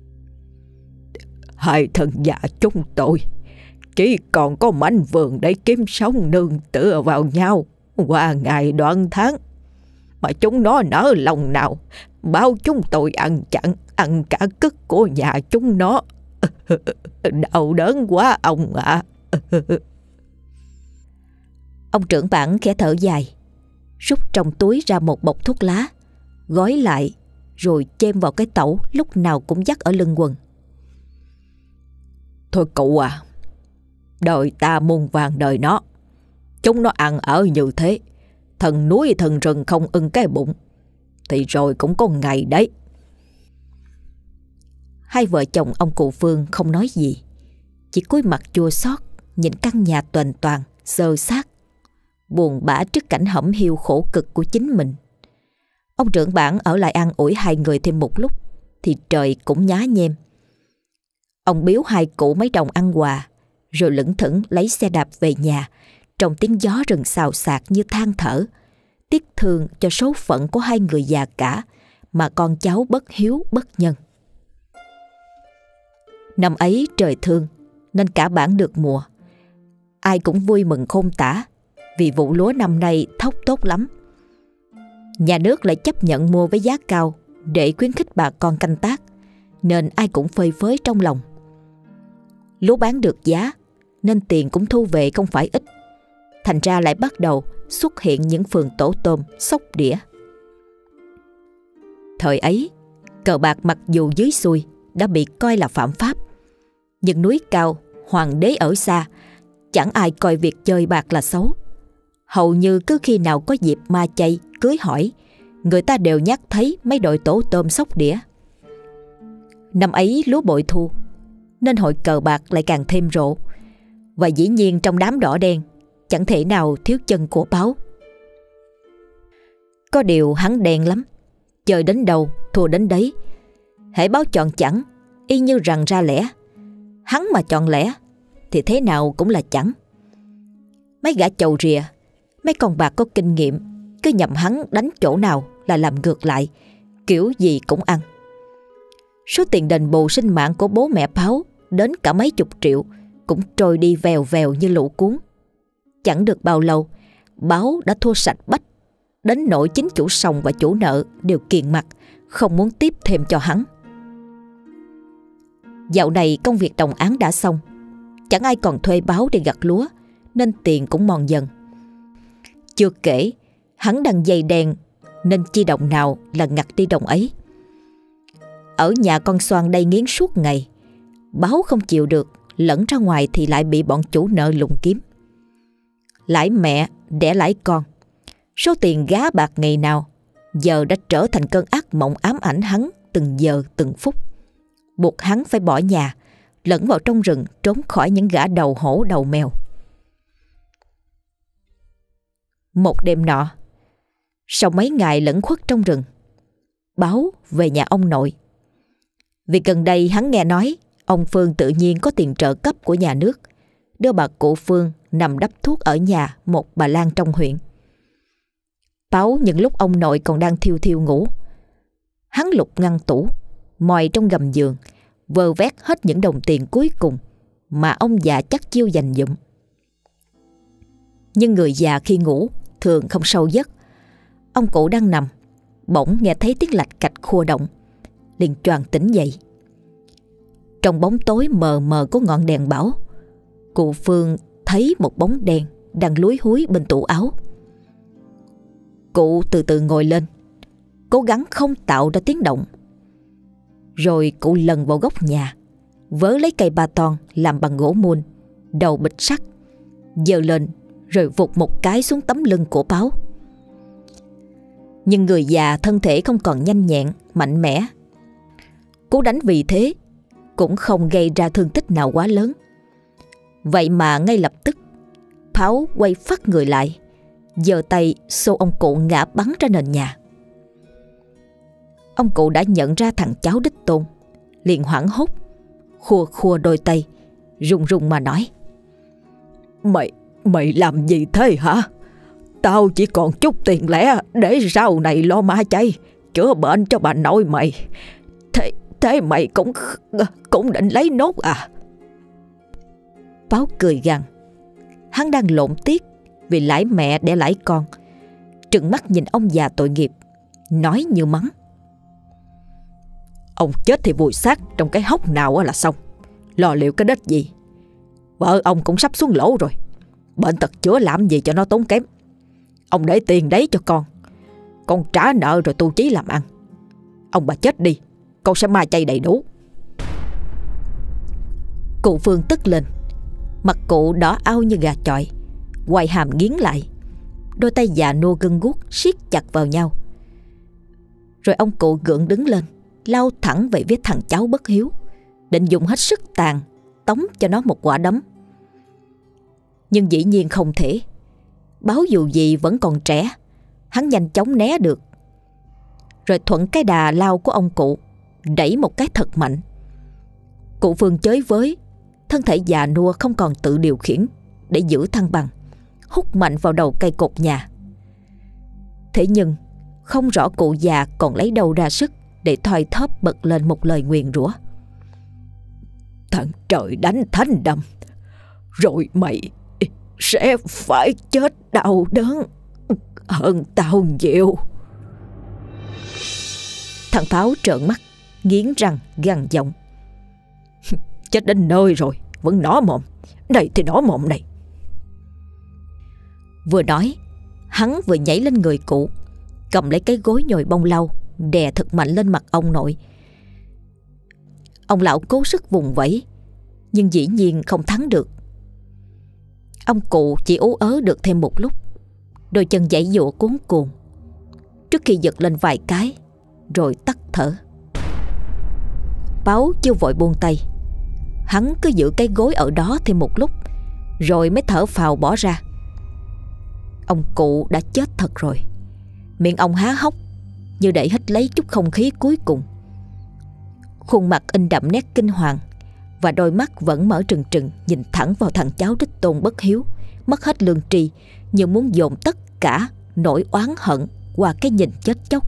Hai thân già chúng tôi chỉ còn có mảnh vườn để kiếm sống nương tựa vào nhau qua ngày đoạn tháng, mà chúng nó nỡ lòng nào bao chúng tôi ăn chặn ăn cả cất của nhà chúng nó. Đau đớn quá ông ạ. À. Ông trưởng bản khẽ thở dài, rút trong túi ra một bọc thuốc lá, gói lại rồi chêm vào cái tẩu lúc nào cũng dắt ở lưng quần. Thôi cụ à, đời ta muôn vàng đời nó. Chúng nó ăn ở như thế, thần núi thần rừng không ưng cái bụng, thì rồi cũng có ngày đấy. Hai vợ chồng ông cụ Phương không nói gì, chỉ cúi mặt chua xót nhìn căn nhà toành toàng xơ xác, buồn bã trước cảnh hẩm hiu khổ cực của chính mình. Ông trưởng bản ở lại an ủi hai người thêm một lúc thì trời cũng nhá nhem. Ông biếu hai cụ mấy đồng ăn quà, rồi lững thững lấy xe đạp về nhà trong tiếng gió rừng xào xạc như than thở, tiếc thương cho số phận của hai người già cả mà con cháu bất hiếu bất nhân. Năm ấy trời thương nên cả bản được mùa. Ai cũng vui mừng khôn tả vì vụ lúa năm nay thóc tốt lắm. Nhà nước lại chấp nhận mua với giá cao để khuyến khích bà con canh tác, nên ai cũng phơi phới trong lòng. Lúa bán được giá nên tiền cũng thu về không phải ít. Thành ra lại bắt đầu xuất hiện những phường tổ tôm, sóc đĩa. Thời ấy, cờ bạc mặc dù dưới xuôi đã bị coi là phạm pháp, nhưng núi cao, hoàng đế ở xa, chẳng ai coi việc chơi bạc là xấu. Hầu như cứ khi nào có dịp ma chay, cưới hỏi, người ta đều nhắc thấy mấy đội tổ tôm sóc đĩa. Năm ấy lúa bội thu, nên hội cờ bạc lại càng thêm rộ. Và dĩ nhiên trong đám đỏ đen chẳng thể nào thiếu chân của Báo. Có điều hắn đen lắm, chơi đến đâu thua đến đấy. Hễ Báo chọn chẳng, y như rằng ra lẽ. Hắn mà chọn lẽ thì thế nào cũng là chẳng. Mấy gã chầu rìa, mấy con bạc có kinh nghiệm, cứ nhầm hắn đánh chỗ nào là làm ngược lại, kiểu gì cũng ăn. Số tiền đền bù sinh mạng của bố mẹ Báo đến cả mấy chục triệu cũng trôi đi vèo vèo như lũ cuốn. Chẳng được bao lâu, Báo đã thua sạch bách, đến nỗi chính chủ sòng và chủ nợ đều kiền mặt, không muốn tiếp thêm cho hắn. Dạo này công việc đồng án đã xong, chẳng ai còn thuê Báo đi gặt lúa, nên tiền cũng mòn dần. Chưa kể hắn đang dây đen, nên chi đồng nào là ngặt đi đồng ấy. Ở nhà con Xoan đây nghiến suốt ngày, Báo không chịu được, lẫn ra ngoài thì lại bị bọn chủ nợ lùng kiếm. Lãi mẹ đẻ lãi con, số tiền gá bạc ngày nào giờ đã trở thành cơn ác mộng ám ảnh hắn từng giờ từng phút, buộc hắn phải bỏ nhà, lẫn vào trong rừng trốn khỏi những gã đầu hổ đầu mèo. Một đêm nọ, sau mấy ngày lẩn khuất trong rừng, Báo về nhà ông nội. Vì gần đây hắn nghe nói ông Phương tự nhiên có tiền trợ cấp của nhà nước, đưa bà cụ Phương nằm đắp thuốc ở nhà một bà lang trong huyện. Báo những lúc ông nội còn đang thiêu thiêu ngủ, hắn lục ngăn tủ, mòi trong gầm giường, vơ vét hết những đồng tiền cuối cùng mà ông già chắc chiêu dành dụm. Nhưng người già khi ngủ thường không sâu giấc. Ông cụ đang nằm, bỗng nghe thấy tiếng lạch cạch khua động, liền choàng tỉnh dậy. Trong bóng tối mờ mờ của ngọn đèn Báo, cụ Phương thấy một bóng đen đang lúi húi bên tủ áo. Cụ từ từ ngồi lên, cố gắng không tạo ra tiếng động. Rồi cụ lần vào góc nhà, vớ lấy cây ba ton làm bằng gỗ mun, đầu bịch sắt, giơ lên rồi vụt một cái xuống tấm lưng của Báo. Nhưng người già thân thể không còn nhanh nhẹn, mạnh mẽ. Cú đánh vì thế cũng không gây ra thương tích nào quá lớn. Vậy mà ngay lập tức Báo quay phắt người lại, giơ tay xô ông cụ ngã bắn ra nền nhà. Ông cụ đã nhận ra thằng cháu đích tôn, liền hoảng hốt, khua khua đôi tay, run run mà nói: Mày, mày làm gì thế hả? Tao chỉ còn chút tiền lẻ để sau này lo ma chay, chữa bệnh cho bà nội mày. Thế, thế mày cũng cũng định lấy nốt à? Báo cười gằn. Hắn đang lộn tiết vì lãi mẹ để lãi con, trừng mắt nhìn ông già tội nghiệp, nói như mắng: Ông chết thì vùi xác trong cái hốc nào là xong, lo liệu cái đất gì? Vợ ông cũng sắp xuống lỗ rồi, bệnh tật chữa làm gì cho nó tốn kém. Ông để tiền đấy cho con, con trả nợ rồi tu chí làm ăn. Ông bà chết đi, con sẽ ma chay đầy đủ. Cụ Phương tức lên, mặt cụ đỏ au như gà chọi, quai hàm nghiến lại, đôi tay già nua gân guốc siết chặt vào nhau. Rồi ông cụ gượng đứng lên, lao thẳng về phía thằng cháu bất hiếu, định dùng hết sức tàn tống cho nó một quả đấm. Nhưng dĩ nhiên không thể. Báo dù gì vẫn còn trẻ, hắn nhanh chóng né được. Rồi thuận cái đà lao của ông cụ, đẩy một cái thật mạnh. Cụ Phương chới với, thân thể già nua không còn tự điều khiển để giữ thăng bằng, hút mạnh vào đầu cây cột nhà. Thế nhưng không rõ cụ già còn lấy đâu ra sức để thoi thóp bật lên một lời nguyền rủa: Thằng trời đánh thánh đâm, rồi mày sẽ phải chết đau đớn hơn tao nhiều. Thằng Pháo trợn mắt, nghiến răng gằn giọng: Chết đến nơi rồi vẫn nỏ mồm, này thì nỏ mồm này. Vừa nói, hắn vừa nhảy lên người cụ, cầm lấy cái gối nhồi bông lau, đè thật mạnh lên mặt ông nội. Ông lão cố sức vùng vẫy, nhưng dĩ nhiên không thắng được. Ông cụ chỉ ú ớ được thêm một lúc, đôi chân giãy giụa cuống cuồng, trước khi giật lên vài cái rồi tắt thở. Báo chưa vội buông tay. Hắn cứ giữ cái gối ở đó thêm một lúc, rồi mới thở phào bỏ ra. Ông cụ đã chết thật rồi. Miệng ông há hốc như để hít lấy chút không khí cuối cùng. Khuôn mặt in đậm nét kinh hoàng, và đôi mắt vẫn mở trừng trừng nhìn thẳng vào thằng cháu đích tôn bất hiếu, mất hết lương tri, như muốn dồn tất cả nỗi oán hận qua cái nhìn chết chóc.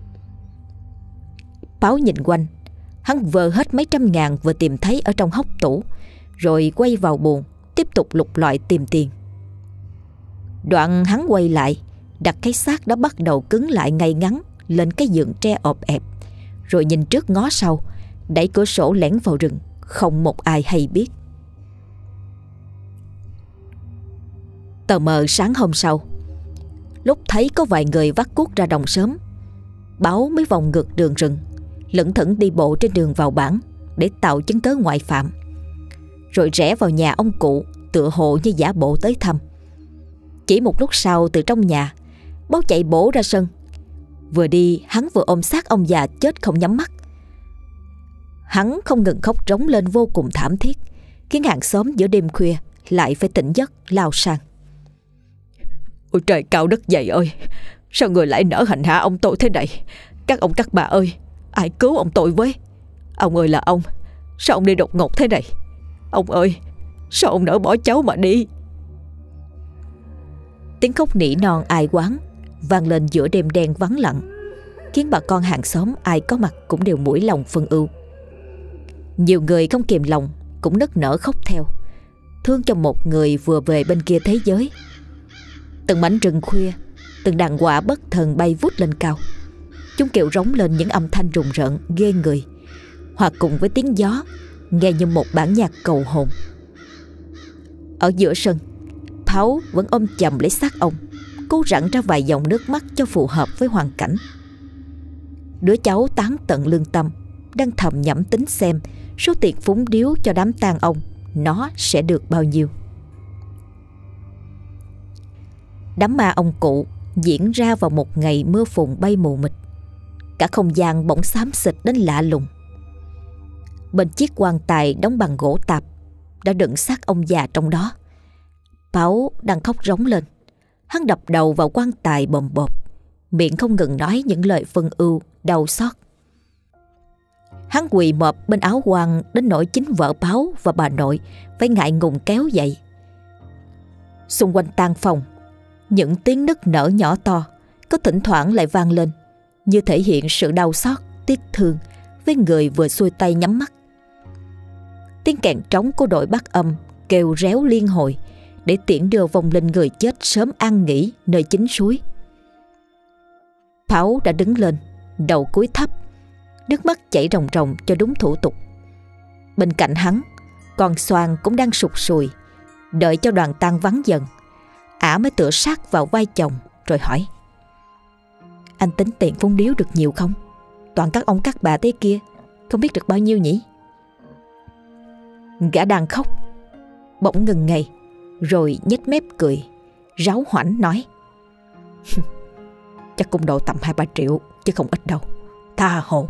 Báo nhìn quanh. Hắn vơ hết mấy trăm ngàn vừa tìm thấy ở trong hốc tủ, rồi quay vào buồng tiếp tục lục lọi tìm tiền. Đoạn hắn quay lại, đặt cái xác đã bắt đầu cứng lại ngay ngắn lên cái giường tre ọp ẹp, rồi nhìn trước ngó sau, đẩy cửa sổ lẻn vào rừng, không một ai hay biết. Tờ mờ sáng hôm sau, lúc thấy có vài người vác cuốc ra đồng sớm, Báo mới vòng ngược đường rừng, lững thững đi bộ trên đường vào bản để tạo chứng cớ ngoại phạm, rồi rẽ vào nhà ông cụ, tựa hồ như giả bộ tới thăm. Chỉ một lúc sau, từ trong nhà, Báo chạy bổ ra sân. Vừa đi, hắn vừa ôm xác ông già chết không nhắm mắt. Hắn không ngừng khóc rống lên vô cùng thảm thiết, khiến hàng xóm giữa đêm khuya lại phải tỉnh giấc lao sang. Ôi trời cao đất dày ơi, sao người lại nỡ hành hạ ông tôi thế này? Các ông các bà ơi, ai cứu ông tôi với? Ông ơi là ông, sao ông đi đột ngột thế này? Ông ơi, sao ông nỡ bỏ cháu mà đi? Tiếng khóc nỉ non ai oán vang lên giữa đêm đen vắng lặng, khiến bà con hàng xóm ai có mặt cũng đều mũi lòng phân ưu. Nhiều người không kìm lòng cũng nức nở khóc theo, thương cho một người vừa về bên kia thế giới. Từng mảnh rừng khuya, từng đàn quạ bất thần bay vút lên cao. Chúng kêu rống lên những âm thanh rùng rợn ghê người, hòa cùng với tiếng gió nghe như một bản nhạc cầu hồn. Ở giữa sân, Pháo vẫn ôm chầm lấy xác ông, cố rặn ra vài dòng nước mắt cho phù hợp với hoàn cảnh. Đứa cháu tán tận lương tâm đang thầm nhẩm tính xem số tiền phúng điếu cho đám tang ông nó sẽ được bao nhiêu. Đám ma ông cụ diễn ra vào một ngày mưa phùn bay mù mịt. Cả không gian bỗng xám xịt đến lạ lùng. Bên chiếc quan tài đóng bằng gỗ tạp đã đựng xác ông già trong đó. Báo đang khóc rống lên. Hắn đập đầu vào quan tài bồm bột, miệng không ngừng nói những lời phân ưu, đau xót. Hắn quỳ mọp bên áo quan đến nỗi chính vợ Báo và bà nội phải ngại ngùng kéo dậy. Xung quanh tang phòng, những tiếng nức nở nhỏ to có thỉnh thoảng lại vang lên, như thể hiện sự đau xót, tiếc thương với người vừa xuôi tay nhắm mắt. Tiếng kèn trống của đội bắt âm kêu réo liên hồi để tiễn đưa vong linh người chết sớm an nghỉ nơi chính suối. Pháo đã đứng lên, đầu cúi thấp, nước mắt chảy ròng ròng cho đúng thủ tục. Bên cạnh hắn, con Xoan cũng đang sụt sùi, đợi cho đoàn tang vắng dần. Ả mới tựa sát vào vai chồng rồi hỏi: "Anh tính tiền phúng điếu được nhiều không? Toàn các ông các bà thế kia, không biết được bao nhiêu nhỉ?" Gã đang khóc bỗng ngừng ngay, rồi nhếch mép cười, ráu hoảnh nói: "Chắc cũng độ tầm hai ba triệu, chứ không ít đâu. Tha hồ."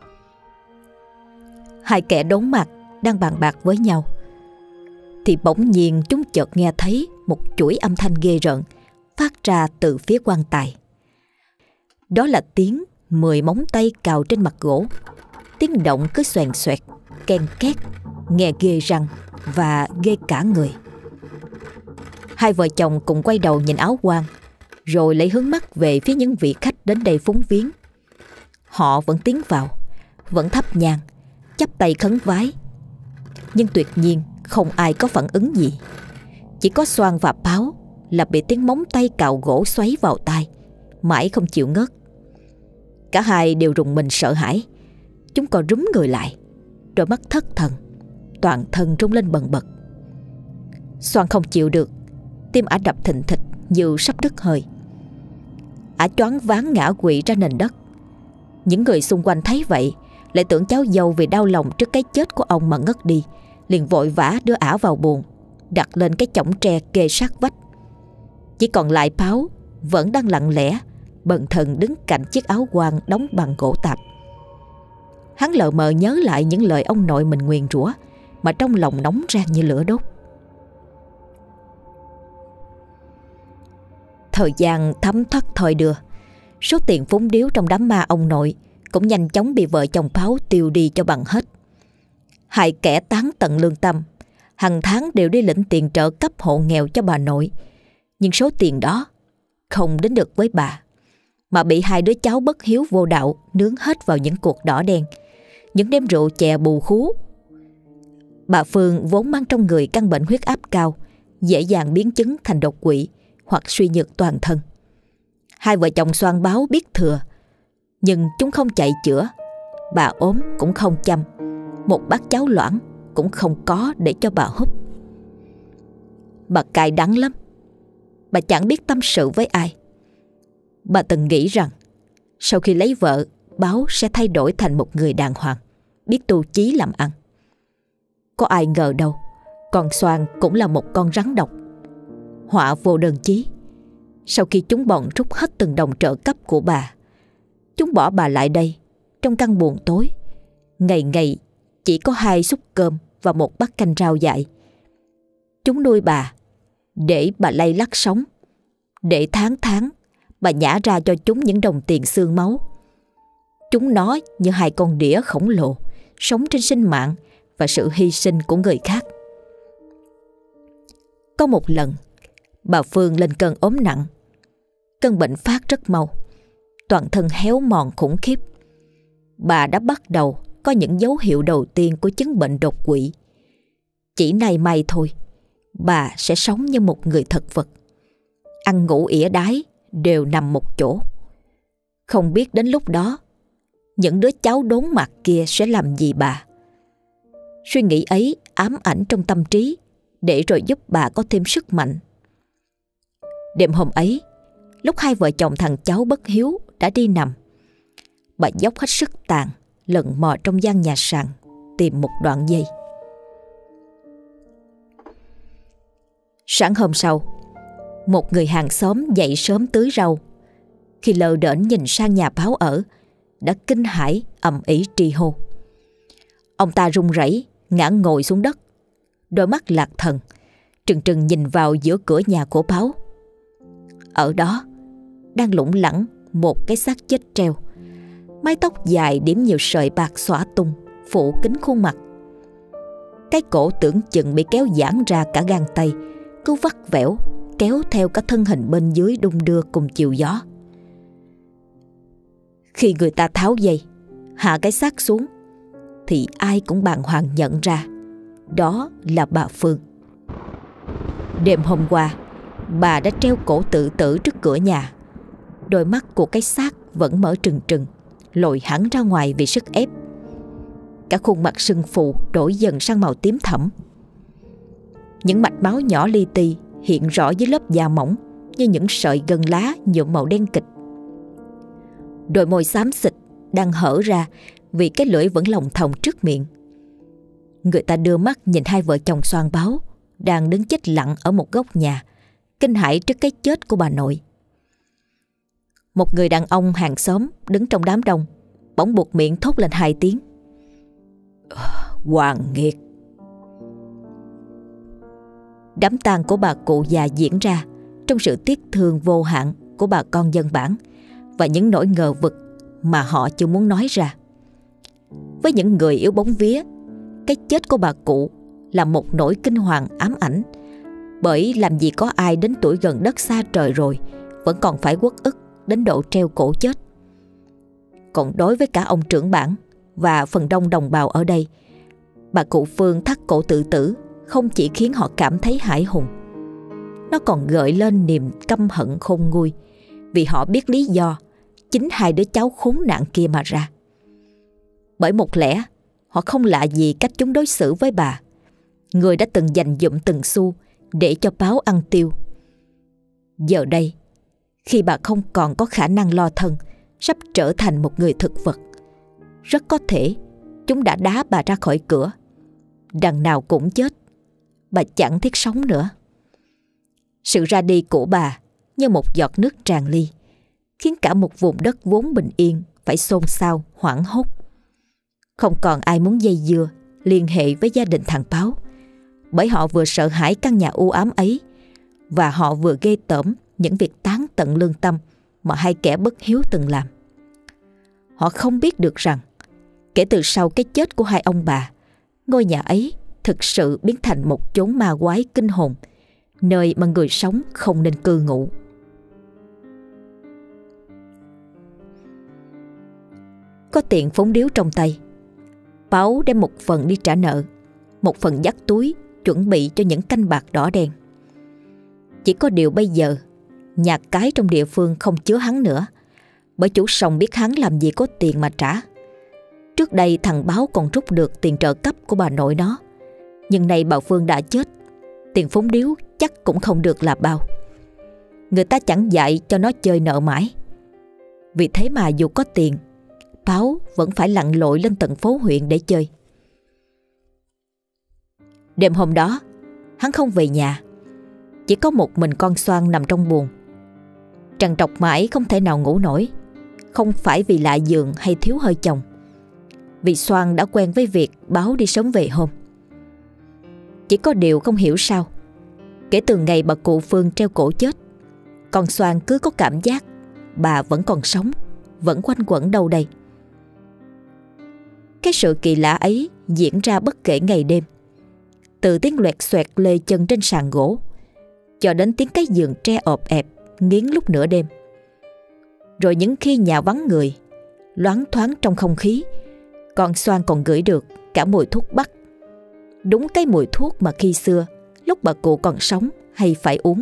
Hai kẻ đốn mặt đang bàn bạc với nhau, thì bỗng nhiên chúng chợt nghe thấy một chuỗi âm thanh ghê rợn phát ra từ phía quan tài. Đó là tiếng mười móng tay cào trên mặt gỗ. Tiếng động cứ xoèn xoẹt, ken két, nghe ghê răng và ghê cả người. Hai vợ chồng cùng quay đầu nhìn áo quan, rồi lấy hướng mắt về phía những vị khách đến đây phúng viếng. Họ vẫn tiến vào, vẫn thắp nhang, chắp tay khấn vái, nhưng tuyệt nhiên không ai có phản ứng gì. Chỉ có Xoan và Báo là bị tiếng móng tay cào gỗ xoáy vào tai, mãi không chịu ngớt. Cả hai đều rùng mình sợ hãi. Chúng co rúm người lại, đôi mắt thất thần, toàn thân rung lên bần bật. Xoan không chịu được, tim ả đập thình thịch như sắp đứt hơi. Ả choáng váng ngã quỵ ra nền đất. Những người xung quanh thấy vậy lại tưởng cháu dâu vì đau lòng trước cái chết của ông mà ngất đi, liền vội vã đưa ả vào buồng, đặt lên cái chõng tre kê sát vách. Chỉ còn lại Báo vẫn đang lặng lẽ bần thần đứng cạnh chiếc áo quan đóng bằng gỗ tạp. Hắn lờ mờ nhớ lại những lời ông nội mình nguyền rủa, mà trong lòng nóng rang như lửa đốt. Thời gian thấm thoát thời đưa, số tiền phúng điếu trong đám ma ông nội cũng nhanh chóng bị vợ chồng Pháo tiêu đi cho bằng hết. Hai kẻ tán tận lương tâm, hàng tháng đều đi lĩnh tiền trợ cấp hộ nghèo cho bà nội, nhưng số tiền đó không đến được với bà, mà bị hai đứa cháu bất hiếu vô đạo nướng hết vào những cuộc đỏ đen, những đêm rượu chè bù khú. Bà Phương vốn mang trong người căn bệnh huyết áp cao, dễ dàng biến chứng thành đột quỵ hoặc suy nhược toàn thân. Hai vợ chồng Xoan Báo biết thừa, nhưng chúng không chạy chữa. Bà ốm cũng không chăm, một bát cháo loãng cũng không có để cho bà húp. Bà cay đắng lắm. Bà chẳng biết tâm sự với ai. Bà từng nghĩ rằng sau khi lấy vợ, Báo sẽ thay đổi thành một người đàng hoàng, biết tu chí làm ăn. Có ai ngờ đâu, con Xoan cũng là một con rắn độc. Họa vô đơn chí. Sau khi chúng bọn rút hết từng đồng trợ cấp của bà, chúng bỏ bà lại đây trong căn buồng tối. Ngày ngày chỉ có hai suất cơm và một bát canh rau dại. Chúng nuôi bà để bà lay lắt sống, để tháng tháng bà nhả ra cho chúng những đồng tiền xương máu. Chúng nó như hai con đĩa khổng lồ, sống trên sinh mạng và sự hy sinh của người khác. Có một lần, bà Phương lên cơn ốm nặng. Cơn bệnh phát rất mau, toàn thân héo mòn khủng khiếp. Bà đã bắt đầu có những dấu hiệu đầu tiên của chứng bệnh đột quỵ. Chỉ nay may thôi, bà sẽ sống như một người thực vật, ăn ngủ ỉa đái đều nằm một chỗ. Không biết đến lúc đó những đứa cháu đốn mặt kia sẽ làm gì bà. Suy nghĩ ấy ám ảnh trong tâm trí để rồi giúp bà có thêm sức mạnh. Đêm hôm ấy, lúc hai vợ chồng thằng cháu bất hiếu đã đi nằm, bà dốc hết sức tàn lận mò trong gian nhà sàn tìm một đoạn dây. Sáng hôm sau, một người hàng xóm dậy sớm tưới rau, khi lờ đễnh nhìn sang nhà Báo ở, đã kinh hãi ầm ĩ tri hô. Ông ta run rẩy ngã ngồi xuống đất, đôi mắt lạc thần trừng trừng nhìn vào giữa cửa nhà của Báo. Ở đó đang lủng lẳng một cái xác chết treo, mái tóc dài điểm nhiều sợi bạc xõa tung phủ kín khuôn mặt. Cái cổ tưởng chừng bị kéo giãn ra cả gang tay, cứ vắt vẻo kéo theo cả thân hình bên dưới đung đưa cùng chiều gió. Khi người ta tháo dây, hạ cái xác xuống, thì ai cũng bàng hoàng nhận ra đó là bà Phương. Đêm hôm qua, bà đã treo cổ tự tử trước cửa nhà. Đôi mắt của cái xác vẫn mở trừng trừng, lồi hẳn ra ngoài vì sức ép. Cả khuôn mặt sưng phù đổi dần sang màu tím thẫm. Những mạch máu nhỏ li ti hiện rõ dưới lớp da mỏng như những sợi gân lá nhuộm màu đen kịch. Đôi môi xám xịt đang hở ra vì cái lưỡi vẫn lồng thòng trước miệng. Người ta đưa mắt nhìn hai vợ chồng Xoan Báo đang đứng chết lặng ở một góc nhà, kinh hãi trước cái chết của bà nội. Một người đàn ông hàng xóm đứng trong đám đông bỗng buột miệng thốt lên hai tiếng: "Hoàng nghiệt!" Đám tang của bà cụ già diễn ra trong sự tiếc thương vô hạn của bà con dân bản và những nỗi ngờ vực mà họ chưa muốn nói ra. Với những người yếu bóng vía, cái chết của bà cụ là một nỗi kinh hoàng ám ảnh, bởi làm gì có ai đến tuổi gần đất xa trời rồi vẫn còn phải uất ức đến độ treo cổ chết. Còn đối với cả ông trưởng bản và phần đông đồng bào ở đây, bà cụ Phương thắt cổ tự tử không chỉ khiến họ cảm thấy hãi hùng, nó còn gợi lên niềm căm hận khôn nguôi, vì họ biết lý do chính hai đứa cháu khốn nạn kia mà ra. Bởi một lẽ họ không lạ gì cách chúng đối xử với bà, người đã từng dành dụm từng xu để cho Báo ăn tiêu. Giờ đây, khi bà không còn có khả năng lo thân, sắp trở thành một người thực vật, rất có thể chúng đã đá bà ra khỏi cửa. Đằng nào cũng chết, bà chẳng thiết sống nữa. Sự ra đi của bà như một giọt nước tràn ly, khiến cả một vùng đất vốn bình yên phải xôn xao hoảng hốt. Không còn ai muốn dây dưa liên hệ với gia đình thằng Báo, bởi họ vừa sợ hãi căn nhà u ám ấy, và họ vừa ghê tởm những việc tán tận lương tâm mà hai kẻ bất hiếu từng làm. Họ không biết được rằng kể từ sau cái chết của hai ông bà, ngôi nhà ấy thực sự biến thành một chốn ma quái kinh hồn, nơi mà người sống không nên cư ngụ. Có tiền phúng điếu trong tay, Báo đem một phần đi trả nợ, một phần dắt túi chuẩn bị cho những canh bạc đỏ đen. Chỉ có điều bây giờ nhà cái trong địa phương không chứa hắn nữa, bởi chủ sòng biết hắn làm gì có tiền mà trả. Trước đây thằng Báo còn rút được tiền trợ cấp của bà nội nó, nhưng nay bà Phương đã chết, tiền phúng điếu chắc cũng không được là bao. Người ta chẳng dạy cho nó chơi nợ mãi. Vì thế mà dù có tiền, Báo vẫn phải lặn lội lên tận phố huyện để chơi. Đêm hôm đó, hắn không về nhà. Chỉ có một mình con Xoan nằm trong buồng. Trằn trọc mãi không thể nào ngủ nổi. Không phải vì lạ giường hay thiếu hơi chồng, vì Xoan đã quen với việc Báo đi sớm về hôm. Chỉ có điều không hiểu sao, kể từ ngày bà cụ Phương treo cổ chết, con Xoan cứ có cảm giác bà vẫn còn sống, vẫn quanh quẩn đâu đây. Cái sự kỳ lạ ấy diễn ra bất kể ngày đêm, từ tiếng loẹt xoẹt lê chân trên sàn gỗ cho đến tiếng cái giường tre ọp ẹp nghiến lúc nửa đêm. Rồi những khi nhà vắng người, loáng thoáng trong không khí, con Xoan còn ngửi được cả mùi thuốc bắc. Đúng cái mùi thuốc mà khi xưa, lúc bà cụ còn sống hay phải uống.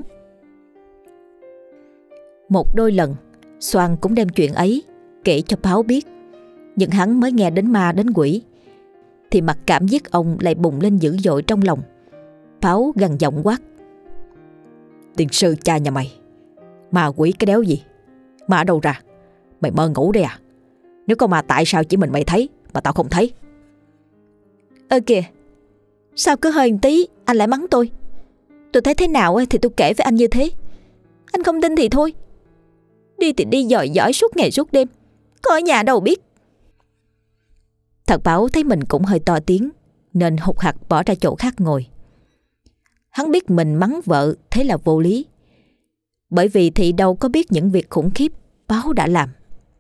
Một đôi lần Xoan cũng đem chuyện ấy kể cho Báo biết, nhưng hắn mới nghe đến ma đến quỷ thì mặc cảm giết ông lại bùng lên dữ dội trong lòng. Báo gằn giọng quát: "Tiền sư cha nhà mày, ma quỷ cái đéo gì? Ma ở đâu ra? Mày mơ ngủ đây à? Nếu có ma tại sao chỉ mình mày thấy mà tao không thấy?" Ơ kìa, sao cứ hơi một tí anh lại mắng tôi? Tôi thấy thế nào thì tôi kể với anh như thế. Anh không tin thì thôi. Đi thì đi dòi dõi suốt ngày suốt đêm, có ở nhà đâu biết. Thằng Báo thấy mình cũng hơi to tiếng nên hụt hặc bỏ ra chỗ khác ngồi. Hắn biết mình mắng vợ thế là vô lý, bởi vì Thị đâu có biết những việc khủng khiếp Báo đã làm.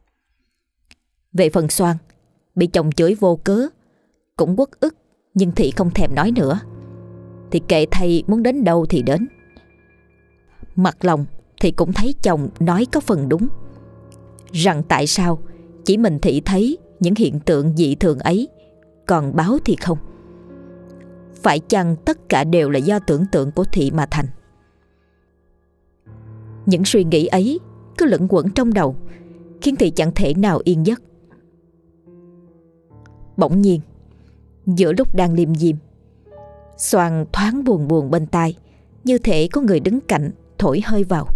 Về phần Xoan, bị chồng chửi vô cớ, cũng uất ức, nhưng Thị không thèm nói nữa. Thì kệ thầy muốn đến đâu thì đến. Mặt lòng thì cũng thấy chồng nói có phần đúng, rằng tại sao chỉ mình Thị thấy những hiện tượng dị thường ấy, còn Báo thì không. Phải chăng tất cả đều là do tưởng tượng của Thị mà thành? Những suy nghĩ ấy cứ luẩn quẩn trong đầu, khiến Thị chẳng thể nào yên giấc. Bỗng nhiên, giữa lúc đang liêm diêm, Xoan thoáng buồn buồn bên tai, như thể có người đứng cạnh thổi hơi vào.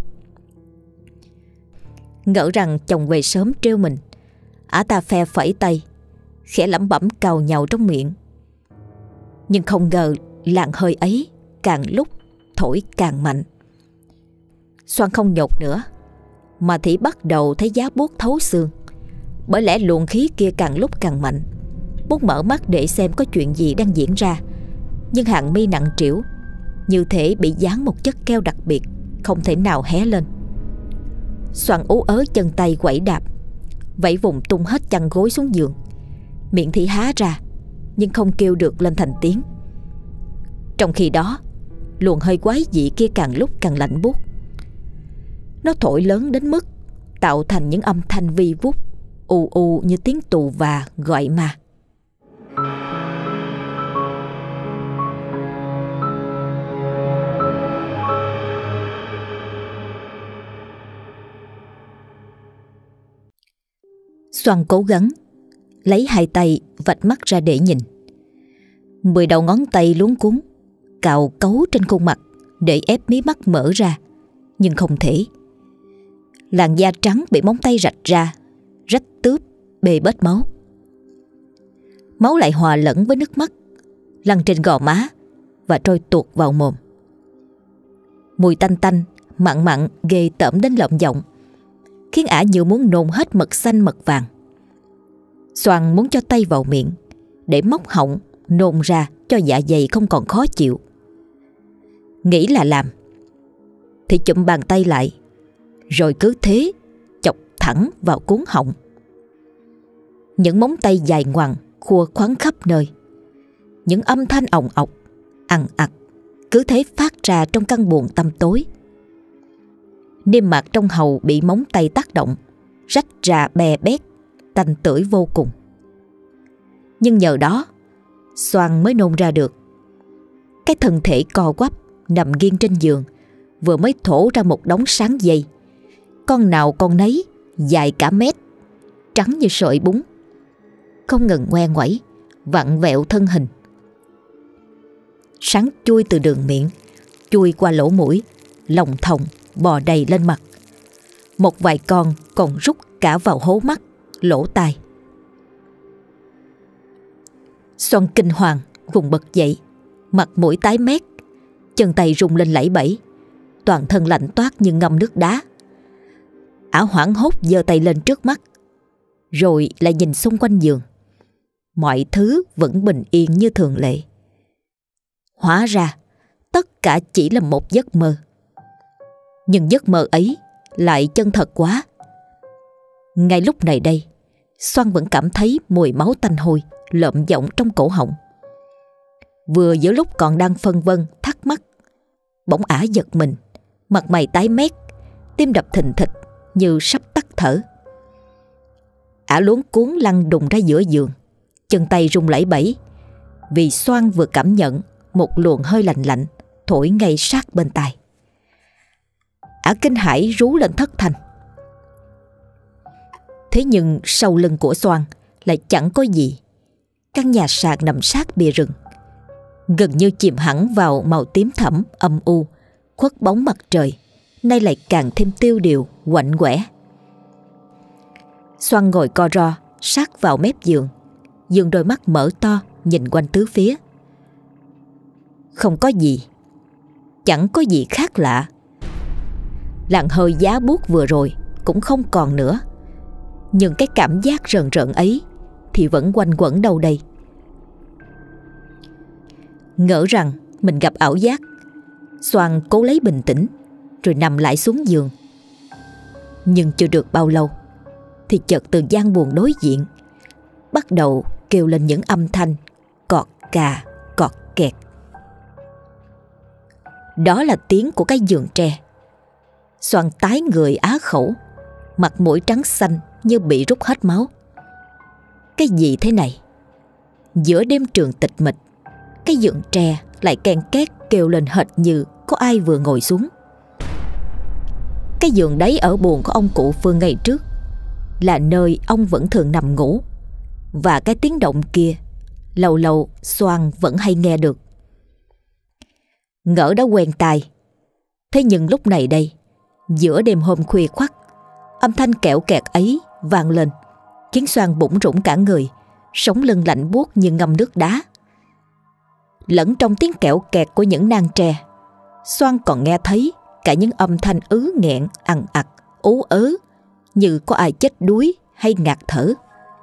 Ngỡ rằng chồng về sớm trêu mình, ả ta phe phẩy tay, khẽ lẩm bẩm càu nhàu trong miệng. Nhưng không ngờ làn hơi ấy càng lúc thổi càng mạnh. Xoan không nhột nữa, mà Thị bắt đầu thấy giá buốt thấu xương. Bởi lẽ luồng khí kia càng lúc càng mạnh. Muốn mở mắt để xem có chuyện gì đang diễn ra, nhưng hàng mi nặng trĩu, như thể bị dán một chất keo đặc biệt, không thể nào hé lên. Xoan ú ớ chân tay quẩy đạp, vẫy vùng tung hết chăn gối xuống giường. Miệng thì há ra, nhưng không kêu được lên thành tiếng. Trong khi đó, luồng hơi quái dị kia càng lúc càng lạnh buốt. Nó thổi lớn đến mức tạo thành những âm thanh vi vút, ù ù như tiếng tù và gọi ma. Xoan cố gắng lấy hai tay vạch mắt ra để nhìn. Mười đầu ngón tay luống cuống cào cấu trên khuôn mặt để ép mí mắt mở ra, nhưng không thể. Làn da trắng bị móng tay rạch ra, rách tướp, bê bết máu. Máu lại hòa lẫn với nước mắt, lăn trên gò má và trôi tuột vào mồm. Mùi tanh tanh, mặn mặn ghê tởm đến lợm giọng, khiến ả như muốn nôn hết mật xanh mật vàng. Xoan muốn cho tay vào miệng, để móc họng nôn ra cho dạ dày không còn khó chịu. Nghĩ là làm thì chụm bàn tay lại, rồi cứ thế chọc thẳng vào cuống họng. Những móng tay dài ngoằng khua khoắn khắp nơi. Những âm thanh òng ọc, ằn ặc cứ thế phát ra trong căn buồng tăm tối. Niêm mạc trong hầu bị móng tay tác động, rách ra bè bét, tanh tưởi vô cùng. Nhưng nhờ đó, Xoan mới nôn ra được. Cái thân thể co quắp nằm nghiêng trên giường vừa mới thổ ra một đống sáng dây, con nào con nấy dài cả mét, trắng như sợi bún, không ngừng ngoe ngoẩy, vặn vẹo thân hình. Sáng chui từ đường miệng, chui qua lỗ mũi, lòng thòng bò đầy lên mặt. Một vài con còn rút cả vào hố mắt, lỗ tai. Xoan kinh hoàng vùng bật dậy, mặt mũi tái mét, chân tay rung lên lẫy bẫy, toàn thân lạnh toát như ngâm nước đá. Ả hoảng hốt giơ tay lên trước mắt, rồi lại nhìn xung quanh giường. Mọi thứ vẫn bình yên như thường lệ. Hóa ra tất cả chỉ là một giấc mơ. Nhưng giấc mơ ấy lại chân thật quá. Ngay lúc này đây, Xoan vẫn cảm thấy mùi máu tanh hôi lợm giọng trong cổ họng. Vừa giữa lúc còn đang phân vân thắc mắc, bỗng Ả giật mình, mặt mày tái mét, tim đập thình thịch như sắp tắt thở. Ả luống cuống lăn đùng ra giữa giường, chân tay rung lẫy bẫy, vì Xoan vừa cảm nhận một luồng hơi lạnh lạnh thổi ngay sát bên tai. Ả kinh hãi rú lên thất thanh. Thế nhưng sau lưng của Xoan lại chẳng có gì. Căn nhà sàn nằm sát bìa rừng, gần như chìm hẳn vào màu tím thẫm âm u, khuất bóng mặt trời, nay lại càng thêm tiêu điều, quạnh quẻ. Xoan ngồi co ro sát vào mép giường, dương đôi mắt mở to nhìn quanh tứ phía. Không có gì, chẳng có gì khác lạ. Làn hơi giá buốt vừa rồi cũng không còn nữa, nhưng cái cảm giác rờn rợn ấy thì vẫn quanh quẩn đâu đây. Ngỡ rằng mình gặp ảo giác, Xoan cố lấy bình tĩnh rồi nằm lại xuống giường. Nhưng chưa được bao lâu thì chợt từ gian buồng đối diện bắt đầu kêu lên những âm thanh cọt cà cọt kẹt. Đó là tiếng của cái giường tre. Xoan tái người á khẩu, mặt mũi trắng xanh như bị rút hết máu. Cái gì thế này? Giữa đêm trường tịch mịch, cái giường tre lại ken két kêu lên hệt như có ai vừa ngồi xuống. Cái giường đấy ở buồng của ông cụ Phương ngày trước là nơi ông vẫn thường nằm ngủ, và cái tiếng động kia lâu lâu Xoan vẫn hay nghe được. Ngỡ đã quen tai. Thế nhưng lúc này đây, giữa đêm hôm khuya khoắt, âm thanh kẹo kẹt ấy vang lên, khiến Xoan bủn rủn cả người, sống lưng lạnh buốt như ngâm nước đá. Lẫn trong tiếng kẹo kẹt của những nang tre, Xoan còn nghe thấy cả những âm thanh ứ nghẹn, ằn ặc, ú ớ, như có ai chết đuối hay ngạt thở.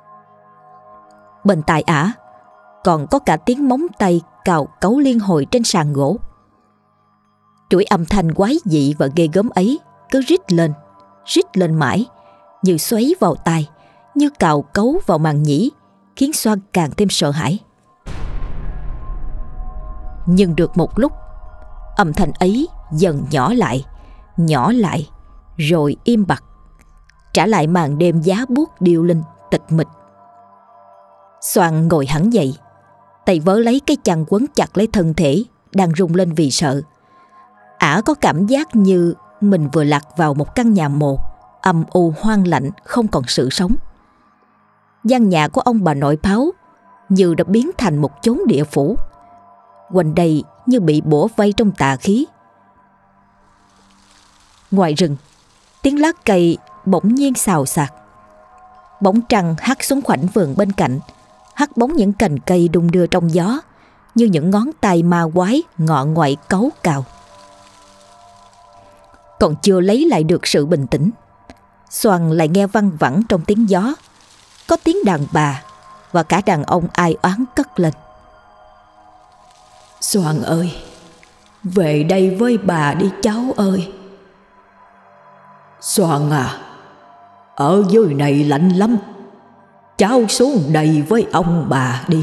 Bên tai Ả còn có cả tiếng móng tay cào cấu liên hồi trên sàn gỗ. Chuỗi âm thanh quái dị và ghê gớm ấy cứ rít lên, rít lên mãi, như xoáy vào tai, như cào cấu vào màng nhĩ, khiến Xoan càng thêm sợ hãi. Nhưng được một lúc, âm thanh ấy dần nhỏ lại, nhỏ lại, rồi im bặt, trả lại màn đêm giá buốt điêu linh, tịch mịch. Xoan ngồi hẳn dậy, tay vớ lấy cái chăn quấn chặt lấy thân thể đang rung lên vì sợ. Ả có cảm giác như mình vừa lạc vào một căn nhà mồ, âm u hoang lạnh, không còn sự sống. Gian nhà của ông bà nội Báo như đã biến thành một chốn địa phủ, quanh đây như bị bủa vây trong tà khí. Ngoài rừng, tiếng lá cây bỗng nhiên xào xạc. Bóng trăng hắt xuống khoảnh vườn bên cạnh, hắt bóng những cành cây đung đưa trong gió, như những ngón tay ma quái ngọ ngoại cấu cào. Còn chưa lấy lại được sự bình tĩnh, Xoan lại nghe văng vẳng trong tiếng gió, có tiếng đàn bà và cả đàn ông ai oán cất lên: Soàn ơi, về đây với bà đi cháu ơi. Soàn à, ở dưới này lạnh lắm, cháu xuống đây với ông bà đi.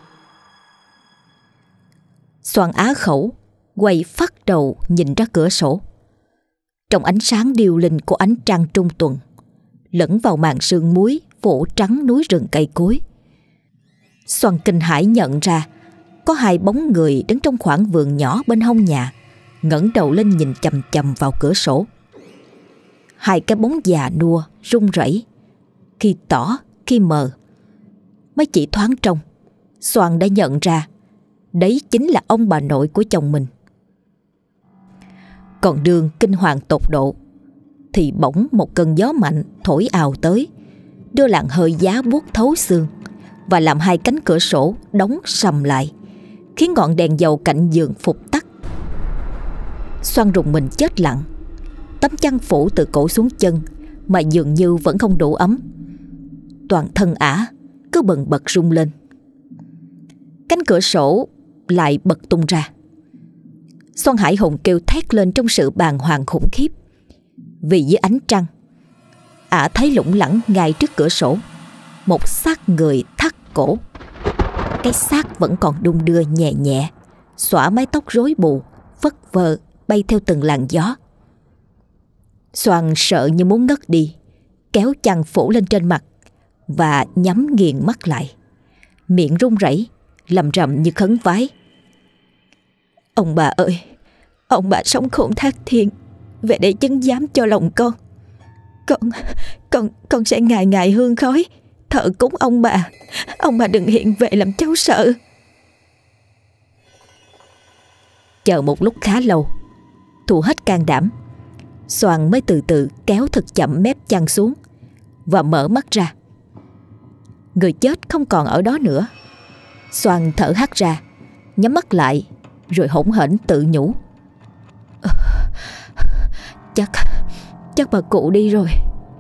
Soàn á khẩu, quay phát đầu nhìn ra cửa sổ. Trong ánh sáng điêu linh của ánh trăng trung tuần, lẫn vào màn sương muối phủ trắng núi rừng cây cối, Soàn kinh hãi nhận ra có hai bóng người đứng trong khoảng vườn nhỏ bên hông nhà, ngẩng đầu lên nhìn chằm chằm vào cửa sổ. Hai cái bóng già nua run rẩy, khi tỏ khi mờ. Mới chỉ thoáng trông, Soàn đã nhận ra đấy chính là ông bà nội của chồng mình. Còn đương kinh hoàng tột độ thì bỗng một cơn gió mạnh thổi ào tới, đưa làn hơi giá buốt thấu xương và làm hai cánh cửa sổ đóng sầm lại, khiến ngọn đèn dầu cạnh giường phục tắt. Soàn rùng mình chết lặng. Tấm chăn phủ từ cổ xuống chân mà dường như vẫn không đủ ấm. Toàn thân ả cứ bần bật rung lên. Cánh cửa sổ lại bật tung ra. Soàn hãi hùng kêu thét lên trong sự bàng hoàng khủng khiếp. Vì dưới ánh trăng, ả thấy lủng lẳng ngay trước cửa sổ một xác người thắt cổ. Cái xác vẫn còn đung đưa nhẹ nhẹ, xõa mái tóc rối bù phất phơ bay theo từng làn gió. Soàn sợ như muốn ngất đi, kéo chăn phủ lên trên mặt và nhắm nghiền mắt lại, miệng run rẩy lầm rầm như khấn vái: Ông bà ơi, ông bà sống khôn thác thiên, về để chứng giám cho lòng con. Con, con, con sẽ ngày ngày hương khói thờ cúng ông bà. Ông bà đừng hiện về làm cháu sợ. Chờ một lúc khá lâu, thu hết can đảm, Soàn mới từ từ kéo thật chậm mép chăn xuống và mở mắt ra. Người chết không còn ở đó nữa. Soàn thở hắt ra, nhắm mắt lại rồi hỗn hển tự nhủ: Chắc Chắc bà cụ đi rồi.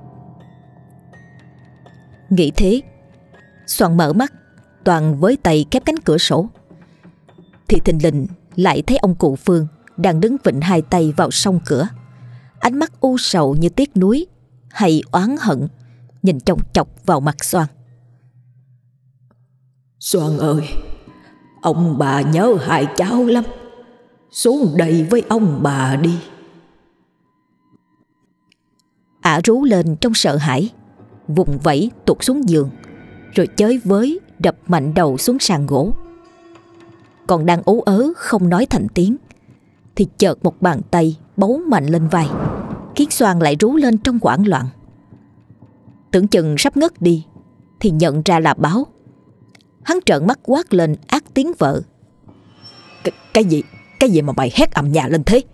Nghĩ thế, Soàn mở mắt, toàn với tay khép cánh cửa sổ, thì thình lình lại thấy ông cụ Phương đang đứng vịnh hai tay vào song cửa, ánh mắt u sầu như tiếc nuối hay oán hận, nhìn chòng chọc vào mặt Soàn. Soàn ơi, ông bà nhớ hai cháu lắm, xuống đây với ông bà đi. Ả rú lên trong sợ hãi, vùng vẫy tụt xuống giường, rồi chới với đập mạnh đầu xuống sàn gỗ. Còn đang ú ớ không nói thành tiếng, thì chợt một bàn tay bấu mạnh lên vai, khiến Soàn lại rú lên trong hoảng loạn. Tưởng chừng sắp ngất đi thì nhận ra là Báo. Hắn trợn mắt quát lên ác tiếng vợ: Cái, cái gì Cái gì mà mày hét ầm nhà lên thế?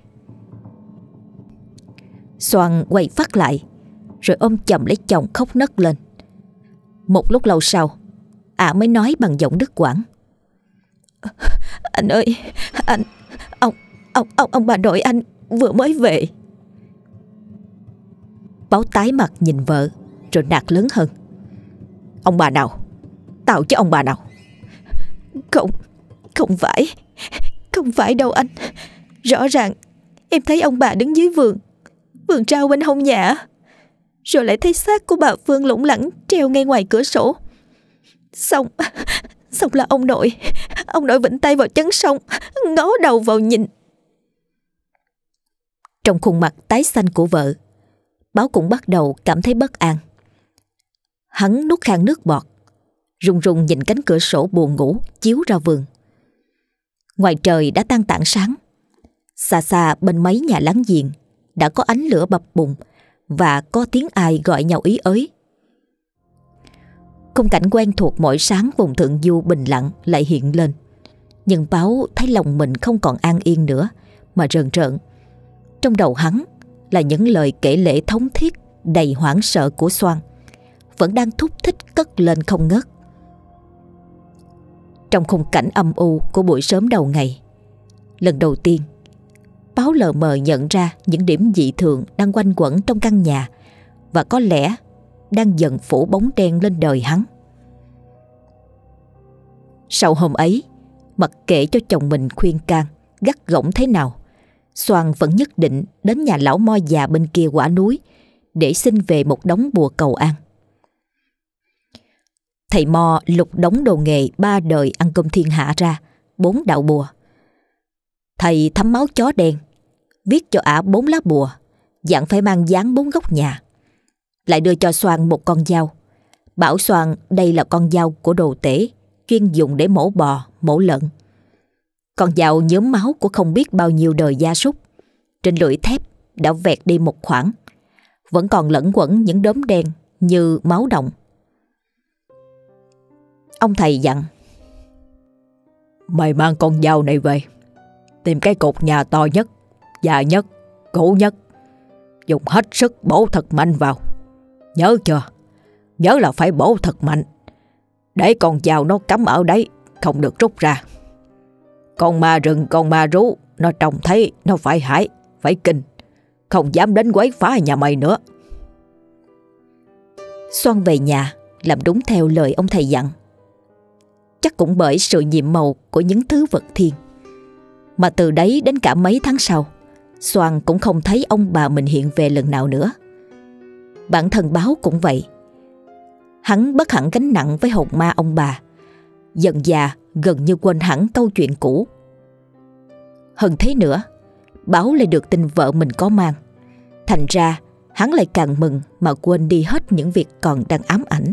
Soàn quay phát lại, rồi ôm chầm lấy chồng khóc nấc lên. Một lúc lâu sau, ả mới nói bằng giọng đứt quãng: Anh ơi, anh Ông Ông ông, ông bà nội anh vừa mới về. Báo tái mặt nhìn vợ, rồi nạt lớn hơn: Ông bà nào? Tao chứ ông bà nào? Không, không phải Không phải đâu anh. Rõ ràng em thấy ông bà đứng dưới vườn Vườn rau bên hông nhà, rồi lại thấy xác của bà Phương lủng lẳng treo ngay ngoài cửa sổ. Xong Xong là ông nội Ông nội vịnh tay vào chắn sông, ngó đầu vào nhìn. Trong khuôn mặt tái xanh của vợ, Báo cũng bắt đầu cảm thấy bất an. Hắn nuốt khan nước bọt, run run nhìn cánh cửa sổ buồn ngủ chiếu ra vườn. Ngoài trời đã tan tảng sáng. Xa xa bên mấy nhà láng giềng đã có ánh lửa bập bùng và có tiếng ai gọi nhau ý ới. Khung cảnh quen thuộc mỗi sáng vùng thượng du bình lặng lại hiện lên. Nhưng Báo thấy lòng mình không còn an yên nữa, mà rờn rợn. Trong đầu hắn là những lời kể lể thống thiết đầy hoảng sợ của Soàn, vẫn đang thúc thích cất lên không ngớt. Trong khung cảnh âm u của buổi sớm đầu ngày, lần đầu tiên Báo lờ mờ nhận ra những điểm dị thường đang quanh quẩn trong căn nhà, và có lẽ đang dần phủ bóng đen lên đời hắn. Sau hôm ấy, mặc kệ cho chồng mình khuyên can, gắt gỏng thế nào, Soan vẫn nhất định đến nhà lão mo già bên kia quả núi để xin về một đống bùa cầu an. Thầy mo lục đống đồ nghề ba đời ăn cơm thiên hạ ra bốn đạo bùa. Thầy thấm máu chó đen, viết cho ả bốn lá bùa, dặn phải mang dán bốn góc nhà. Lại đưa cho Soan một con dao, bảo Soan đây là con dao của đồ tể, chuyên dùng để mổ bò, mổ lợn. Con dao nhuốm máu của không biết bao nhiêu đời gia súc, trên lưỡi thép đã vẹt đi một khoảng, vẫn còn lẫn quẩn những đốm đen như máu động. Ông thầy dặn: Mày mang con dao này về, tìm cái cột nhà to nhất, dài nhất, cũ nhất, dùng hết sức bổ thật mạnh vào. Nhớ chưa? Nhớ là phải bổ thật mạnh, để con dao nó cắm ở đấy, không được rút ra. Con ma rừng, con ma rú, nó trông thấy nó phải hãi, phải kinh, không dám đến quấy phá nhà mày nữa. Soan về nhà làm đúng theo lời ông thầy dặn. Chắc cũng bởi sự nhiệm màu của những thứ vật thiên, mà từ đấy đến cả mấy tháng sau, Soan cũng không thấy ông bà mình hiện về lần nào nữa. Bản thân Báo cũng vậy. Hắn bớt hẳn gánh nặng với hồn ma ông bà, dần dà gần như quên hẳn câu chuyện cũ. Hơn thế nữa, Báo lại được tin vợ mình có mang, thành ra hắn lại càng mừng mà quên đi hết những việc còn đang ám ảnh.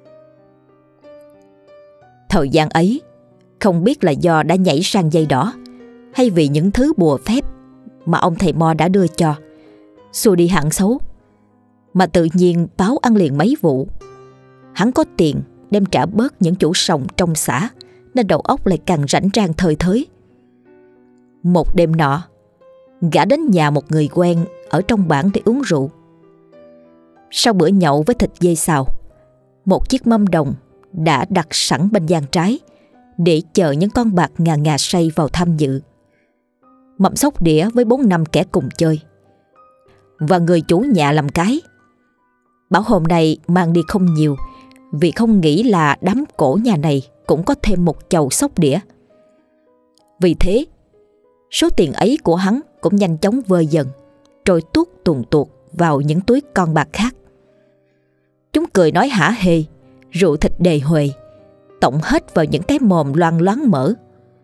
Thời gian ấy, không biết là do đã nhảy sang dây đỏ, hay vì những thứ bùa phép mà ông thầy mo đã đưa cho xua đi hẳn xấu, mà tự nhiên Báo ăn liền mấy vụ. Hắn có tiền đem trả bớt những chủ sòng trong xã, nên đầu óc lại càng rảnh rang thời thới. Một đêm nọ, gã đến nhà một người quen ở trong bản để uống rượu. Sau bữa nhậu với thịt dê xào, một chiếc mâm đồng đã đặt sẵn bên gian trái để chờ những con bạc ngà ngà say vào tham dự. Mâm xóc đĩa với bốn năm kẻ cùng chơi, và người chủ nhà làm cái. Bảo hôm nay mang đi không nhiều, vì không nghĩ là đám cổ nhà này cũng có thêm một chầu xóc đĩa. Vì thế, số tiền ấy của hắn cũng nhanh chóng vơi dần, trôi tuốt tuồn tuột vào những túi con bạc khác. Chúng cười nói hả hê, rượu thịt đề huề, tổng hết vào những cái mồm loang loáng mỡ.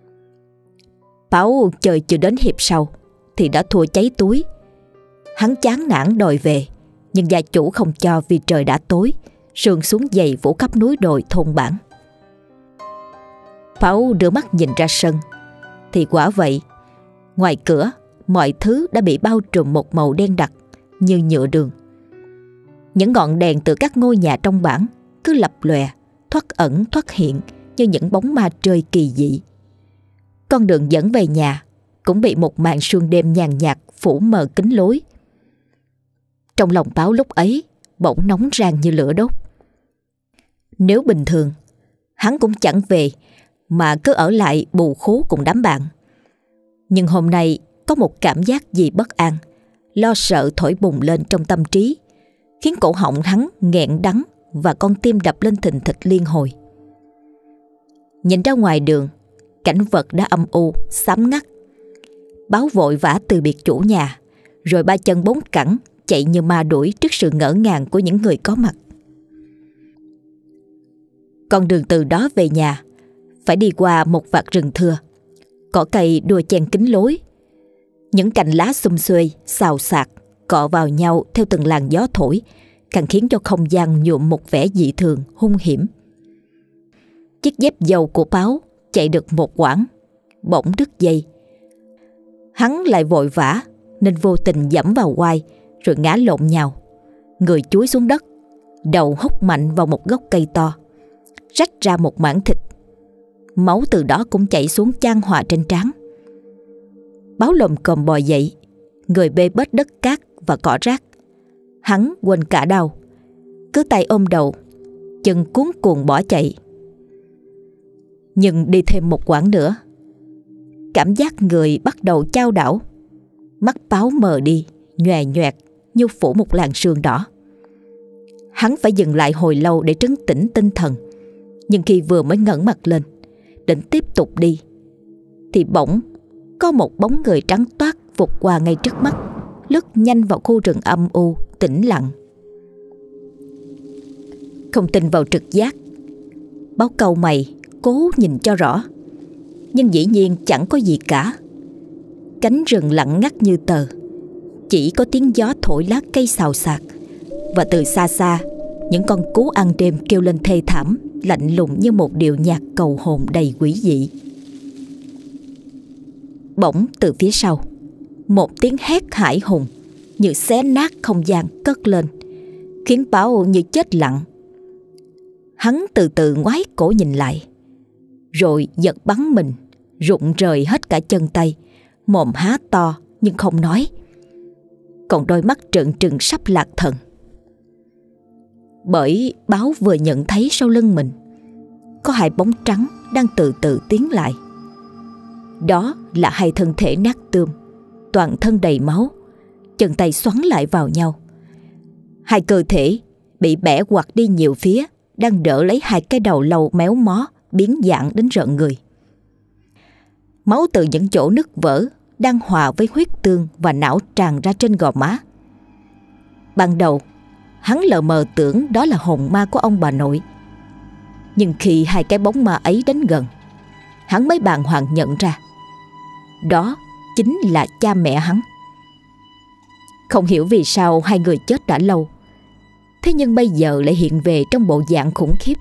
Báo chơi chưa đến hiệp sau thì đã thua cháy túi. Hắn chán nản đòi về, nhưng gia chủ không cho vì trời đã tối, sương xuống dày phủ khắp núi đồi thôn bản. Báo đưa mắt nhìn ra sân, thì quả vậy, ngoài cửa mọi thứ đã bị bao trùm một màu đen đặc như nhựa đường. Những ngọn đèn từ các ngôi nhà trong bản cứ lập lòe, thoát ẩn thoát hiện như những bóng ma trời kỳ dị. Con đường dẫn về nhà cũng bị một màn sương đêm nhàn nhạt phủ mờ kín lối. Trong lòng Báo lúc ấy bỗng nóng rang như lửa đốt. Nếu bình thường, hắn cũng chẳng về mà cứ ở lại bù khố cùng đám bạn. Nhưng hôm nay có một cảm giác gì bất an, lo sợ thổi bùng lên trong tâm trí, khiến cổ họng hắn nghẹn đắng và con tim đập lên thình thịch liên hồi. Nhìn ra ngoài đường, cảnh vật đã âm u, xám ngắt. Báo vội vã từ biệt chủ nhà, rồi ba chân bốn cẳng chạy như ma đuổi trước sự ngỡ ngàng của những người có mặt. Con đường từ đó về nhà phải đi qua một vạt rừng thưa, cỏ cây đua chen kín lối. Những cành lá xum xuê, xào xạc, cọ vào nhau theo từng làn gió thổi, càng khiến cho không gian nhuộm một vẻ dị thường, hung hiểm. Chiếc dép dầu của Báo chạy được một quãng, bỗng đứt dây. Hắn lại vội vã nên vô tình giẫm vào quai, rồi ngã lộn nhào, người chúi xuống đất, đầu húc mạnh vào một gốc cây to, rách ra một mảng thịt. Máu từ đó cũng chảy xuống chan hòa trên trán. Báo lồm cồm bò dậy, người bê bết đất cát và cỏ rác. Hắn quên cả đau, cứ tay ôm đầu, chân cuống cuồng bỏ chạy. Nhưng đi thêm một quãng nữa, cảm giác người bắt đầu chao đảo. Mắt Báo mờ đi, nhòe nhoẹt như phủ một làn sương đỏ. Hắn phải dừng lại hồi lâu để trấn tĩnh tinh thần. Nhưng khi vừa mới ngẩng mặt lên, định tiếp tục đi thì bỗng có một bóng người trắng toát vụt qua ngay trước mắt, lướt nhanh vào khu rừng âm u tĩnh lặng. Không tin vào trực giác, Báo cau mày cố nhìn cho rõ, nhưng dĩ nhiên chẳng có gì cả. Cánh rừng lặng ngắt như tờ, chỉ có tiếng gió thổi lá cây xào xạc, và từ xa xa những con cú ăn đêm kêu lên thê thảm, lạnh lùng như một điệu nhạc cầu hồn đầy quỷ dị. Bỗng từ phía sau, một tiếng hét hãi hùng như xé nát không gian cất lên, khiến Báo như chết lặng. Hắn từ từ ngoái cổ nhìn lại, rồi giật bắn mình, rụng rời hết cả chân tay, mồm há to nhưng không nói, còn đôi mắt trợn trừng sắp lạc thần. Bởi Báo vừa nhận thấy sau lưng mình có hai bóng trắng đang từ từ tiến lại. Đó là hai thân thể nát tươm, toàn thân đầy máu, chân tay xoắn lại vào nhau. Hai cơ thể bị bẻ quặt đi nhiều phía đang đỡ lấy hai cái đầu lâu méo mó, biến dạng đến rợn người. Máu từ những chỗ nứt vỡ đang hòa với huyết tương và não tràn ra trên gò má. Ban đầu hắn lờ mờ tưởng đó là hồn ma của ông bà nội, nhưng khi hai cái bóng ma ấy đến gần, hắn mới bàng hoàng nhận ra đó chính là cha mẹ hắn. Không hiểu vì sao hai người chết đã lâu, thế nhưng bây giờ lại hiện về trong bộ dạng khủng khiếp.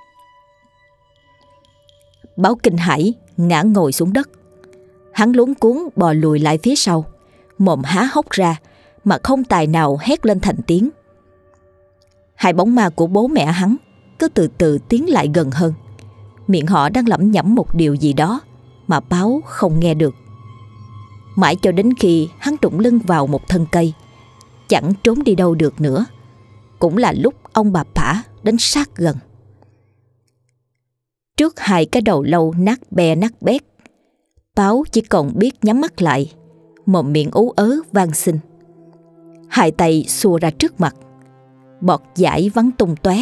Báo kinh hãi ngã ngồi xuống đất. Hắn luống cuống bò lùi lại phía sau, mồm há hốc ra mà không tài nào hét lên thành tiếng. Hai bóng ma của bố mẹ hắn cứ từ từ tiến lại gần hơn, miệng họ đang lẩm nhẩm một điều gì đó mà Báo không nghe được. Mãi cho đến khi hắn trụng lưng vào một thân cây, chẳng trốn đi đâu được nữa, cũng là lúc ông bà Phả đến sát gần. Trước hai cái đầu lâu nát be nát bét, Báo chỉ còn biết nhắm mắt lại, mồm miệng ú ớ van xin. Hai tay xua ra trước mặt, bọt dãi văng tung tóe.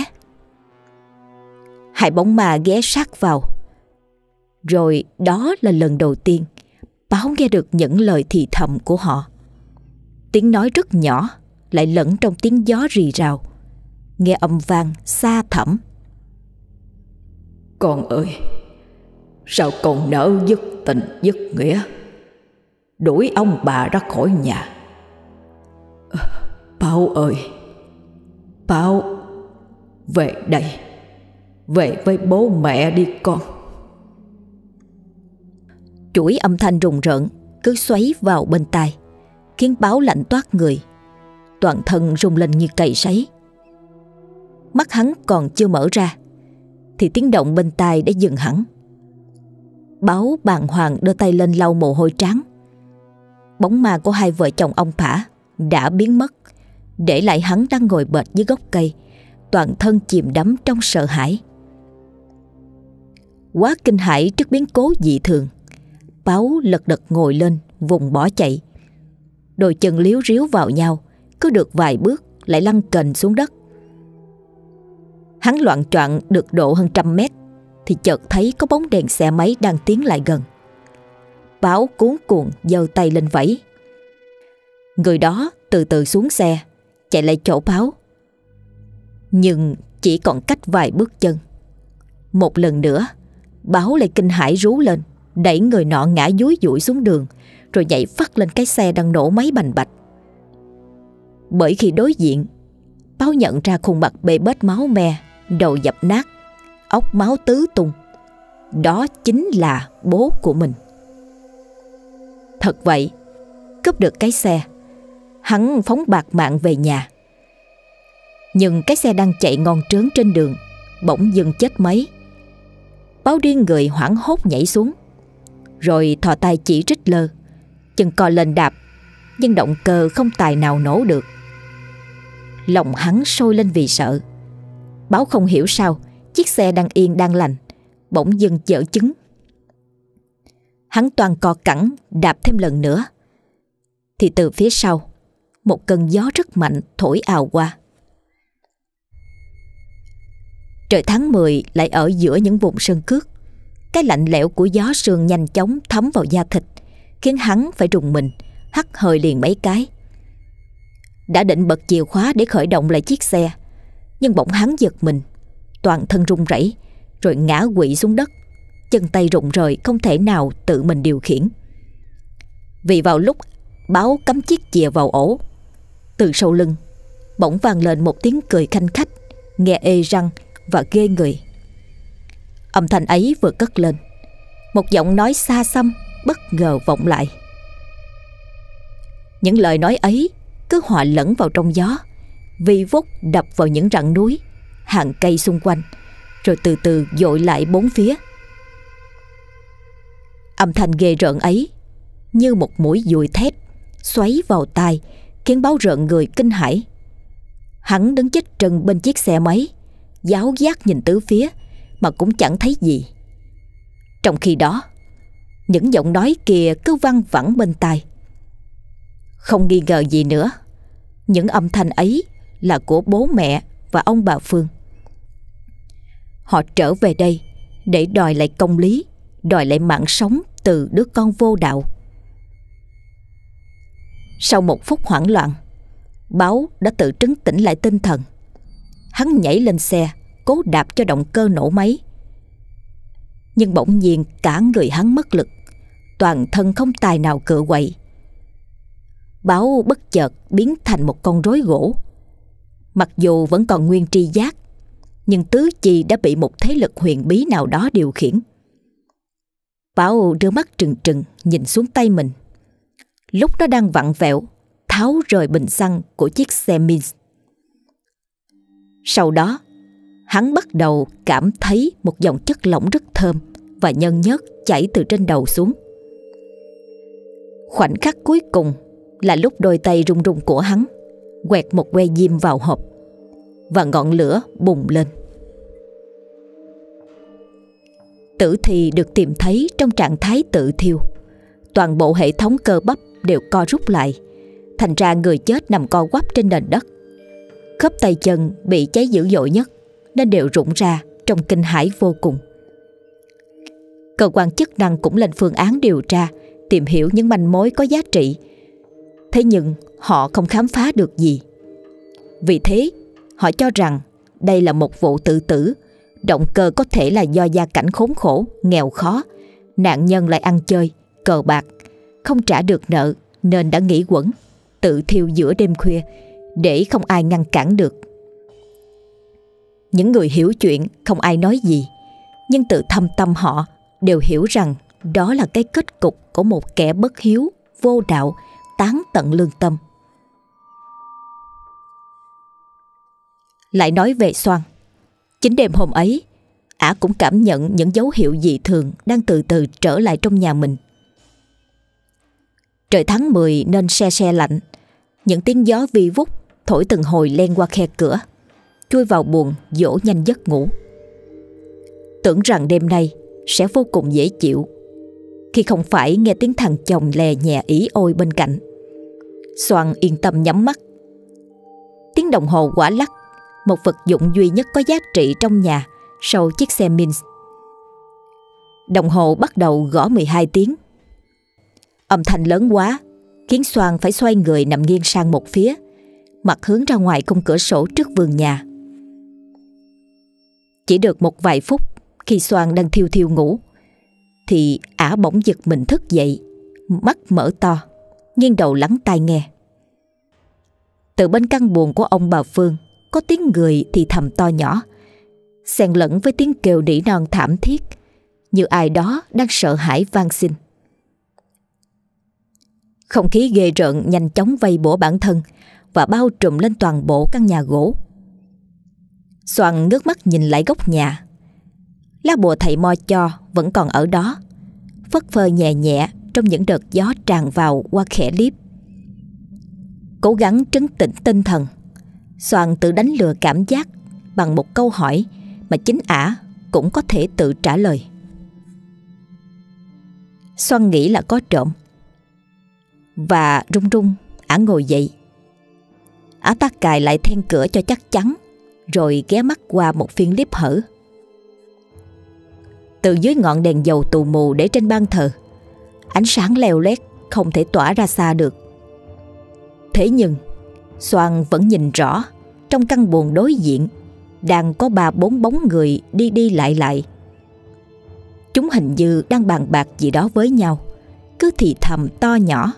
Hai bóng ma ghé sát vào, rồi đó là lần đầu tiên Báo nghe được những lời thì thầm của họ. Tiếng nói rất nhỏ, lại lẫn trong tiếng gió rì rào, nghe âm vang xa thẳm. Con ơi, sao con nỡ dứt tình dứt nghĩa, đuổi ông bà ra khỏi nhà? Báo ơi, Báo, về đây, về với bố mẹ đi con. Chuỗi âm thanh rùng rợn cứ xoáy vào bên tai, khiến Báo lạnh toát người, toàn thân rung lên như cày sấy. Mắt hắn còn chưa mở ra thì tiếng động bên tai đã dừng hẳn. Báo bàng hoàng đưa tay lên lau mồ hôi trán. Bóng ma của hai vợ chồng ông Phả đã biến mất, để lại hắn đang ngồi bệt dưới gốc cây, toàn thân chìm đắm trong sợ hãi. Quá kinh hãi trước biến cố dị thường, Báo lật đật ngồi lên vùng bỏ chạy. Đôi chân líu ríu vào nhau, cứ được vài bước lại lăn kềnh xuống đất. Hắn loạng choạng được độ hơn trăm mét thì chợt thấy có bóng đèn xe máy đang tiến lại gần. Báo cuống cuồng giơ tay lên vẫy. Người đó từ từ xuống xe, chạy lại chỗ Báo, nhưng chỉ còn cách vài bước chân. Một lần nữa, Báo lại kinh hãi rú lên, đẩy người nọ ngã dúi dũi xuống đường, rồi nhảy phắt lên cái xe đang nổ máy bành bạch. Bởi khi đối diện, Báo nhận ra khuôn mặt bê bết máu me, đầu dập nát, óc máu tứ tung. Đó chính là bố của mình. Thật vậy, cướp được cái xe, hắn phóng bạt mạng về nhà. Nhưng cái xe đang chạy ngon trớn trên đường bỗng dừng chết máy. Báo điên người hoảng hốt nhảy xuống, rồi thò tay chỉ trích lơ, chân co lên đạp, nhưng động cơ không tài nào nổ được. Lòng hắn sôi lên vì sợ. Báo không hiểu sao chiếc xe đang yên đang lành bỗng dưng chở chứng. Hắn toàn co cẳng đạp thêm lần nữa, thì từ phía sau một cơn gió rất mạnh thổi ào qua. Trời tháng mười lại ở giữa những vùng sơn cước, Cái lạnh lẽo của gió sương nhanh chóng thấm vào da thịt, khiến hắn phải rùng mình, hắt hơi liền mấy cái. Đã định bật chìa khóa để khởi động lại chiếc xe, nhưng bỗng hắn giật mình, toàn thân run rẩy, rồi ngã quỵ xuống đất, chân tay rụng rời, không thể nào tự mình điều khiển. Vì vào lúc Báo cắm chiếc chìa vào ổ, từ sau lưng bỗng vang lên một tiếng cười khanh khách, nghe ê răng và ghê người. Âm thanh ấy vừa cất lên, một giọng nói xa xăm bất ngờ vọng lại. Những lời nói ấy cứ hòa lẫn vào trong gió, vi vút đập vào những rặng núi, hàng cây xung quanh, rồi từ từ dội lại bốn phía. Âm thanh ghê rợn ấy như một mũi dùi thép xoáy vào tai, khiến Báo rợn người kinh hãi. Hắn đứng chết trân bên chiếc xe máy, giáo giác nhìn tứ phía mà cũng chẳng thấy gì. Trong khi đó, những giọng nói kia cứ văng vẳng bên tai. Không nghi ngờ gì nữa, những âm thanh ấy là của bố mẹ và ông bà Phương. Họ trở về đây để đòi lại công lý, đòi lại mạng sống từ đứa con vô đạo. Sau một phút hoảng loạn, Báo đã tự trấn tĩnh lại tinh thần. Hắn nhảy lên xe, cố đạp cho động cơ nổ máy. Nhưng bỗng nhiên cả người hắn mất lực, toàn thân không tài nào cựa quậy. Báo bất chợt biến thành một con rối gỗ. Mặc dù vẫn còn nguyên tri giác, nhưng tứ chi đã bị một thế lực huyền bí nào đó điều khiển. Báo đưa mắt trừng trừng nhìn xuống tay mình. Lúc nó đang vặn vẹo tháo rời bình xăng của chiếc xe Minsk. Sau đó, hắn bắt đầu cảm thấy một dòng chất lỏng rất thơm và nhơn nhớt chảy từ trên đầu xuống. Khoảnh khắc cuối cùng là lúc đôi tay run run của hắn quẹt một que diêm vào hộp và ngọn lửa bùng lên. Tử thi được tìm thấy trong trạng thái tự thiêu. Toàn bộ hệ thống cơ bắp đều co rút lại, thành ra người chết nằm co quắp trên nền đất. Khớp tay chân bị cháy dữ dội nhất nên đều rụng ra trong kinh hãi vô cùng. Cơ quan chức năng cũng lên phương án điều tra, tìm hiểu những manh mối có giá trị. Thế nhưng họ không khám phá được gì. Vì thế, họ cho rằng đây là một vụ tự tử. Động cơ có thể là do gia cảnh khốn khổ, nghèo khó, nạn nhân lại ăn chơi, cờ bạc, không trả được nợ nên đã nghĩ quẩn, tự thiêu giữa đêm khuya để không ai ngăn cản được. Những người hiểu chuyện không ai nói gì, nhưng tự thâm tâm họ đều hiểu rằng đó là cái kết cục của một kẻ bất hiếu, vô đạo, tán tận lương tâm. Lại nói về Soan, chính đêm hôm ấy, ả cũng cảm nhận những dấu hiệu dị thường đang từ từ trở lại trong nhà mình. Trời tháng mười nên se se lạnh, những tiếng gió vi vút thổi từng hồi len qua khe cửa, chui vào buồng dỗ nhanh giấc ngủ. Tưởng rằng đêm nay sẽ vô cùng dễ chịu khi không phải nghe tiếng thằng chồng lè nhẹ ỉ ôi bên cạnh. Soan yên tâm nhắm mắt. Tiếng đồng hồ quả lắc, một vật dụng duy nhất có giá trị trong nhà sau chiếc xe Minsk. Đồng hồ bắt đầu gõ mười hai tiếng. Âm thanh lớn quá khiến Soan phải xoay người nằm nghiêng sang một phía, mặt hướng ra ngoài khung cửa sổ trước vườn nhà. Chỉ được một vài phút, khi Soan đang thiêu thiêu ngủ thì ả bỗng giật mình thức dậy, mắt mở to, nghiêng đầu lắng tai nghe. Từ bên căn buồng của ông bà Phương có tiếng người thì thầm to nhỏ, xen lẫn với tiếng kêu nỉ non thảm thiết, như ai đó đang sợ hãi van xin. Không khí ghê rợn nhanh chóng vây bủa bản thân và bao trùm lên toàn bộ căn nhà gỗ. Soan ngước mắt nhìn lại góc nhà. Lá bùa thầy mo cho vẫn còn ở đó, phất phơ nhẹ nhẹ trong những đợt gió tràn vào qua khe liếp. Cố gắng trấn tĩnh tinh thần, Soan tự đánh lừa cảm giác bằng một câu hỏi mà chính ả cũng có thể tự trả lời. Soan nghĩ là có trộm, và run run ả ngồi dậy. Ả ta cài lại then cửa cho chắc chắn, rồi ghé mắt qua một phiên liếp hở. Từ dưới ngọn đèn dầu tù mù để trên ban thờ, ánh sáng leo lét không thể tỏa ra xa được. Thế nhưng Soan vẫn nhìn rõ, trong căn buồng đối diện đang có ba bốn bóng người đi đi lại lại. Chúng hình như đang bàn bạc gì đó với nhau, cứ thì thầm to nhỏ.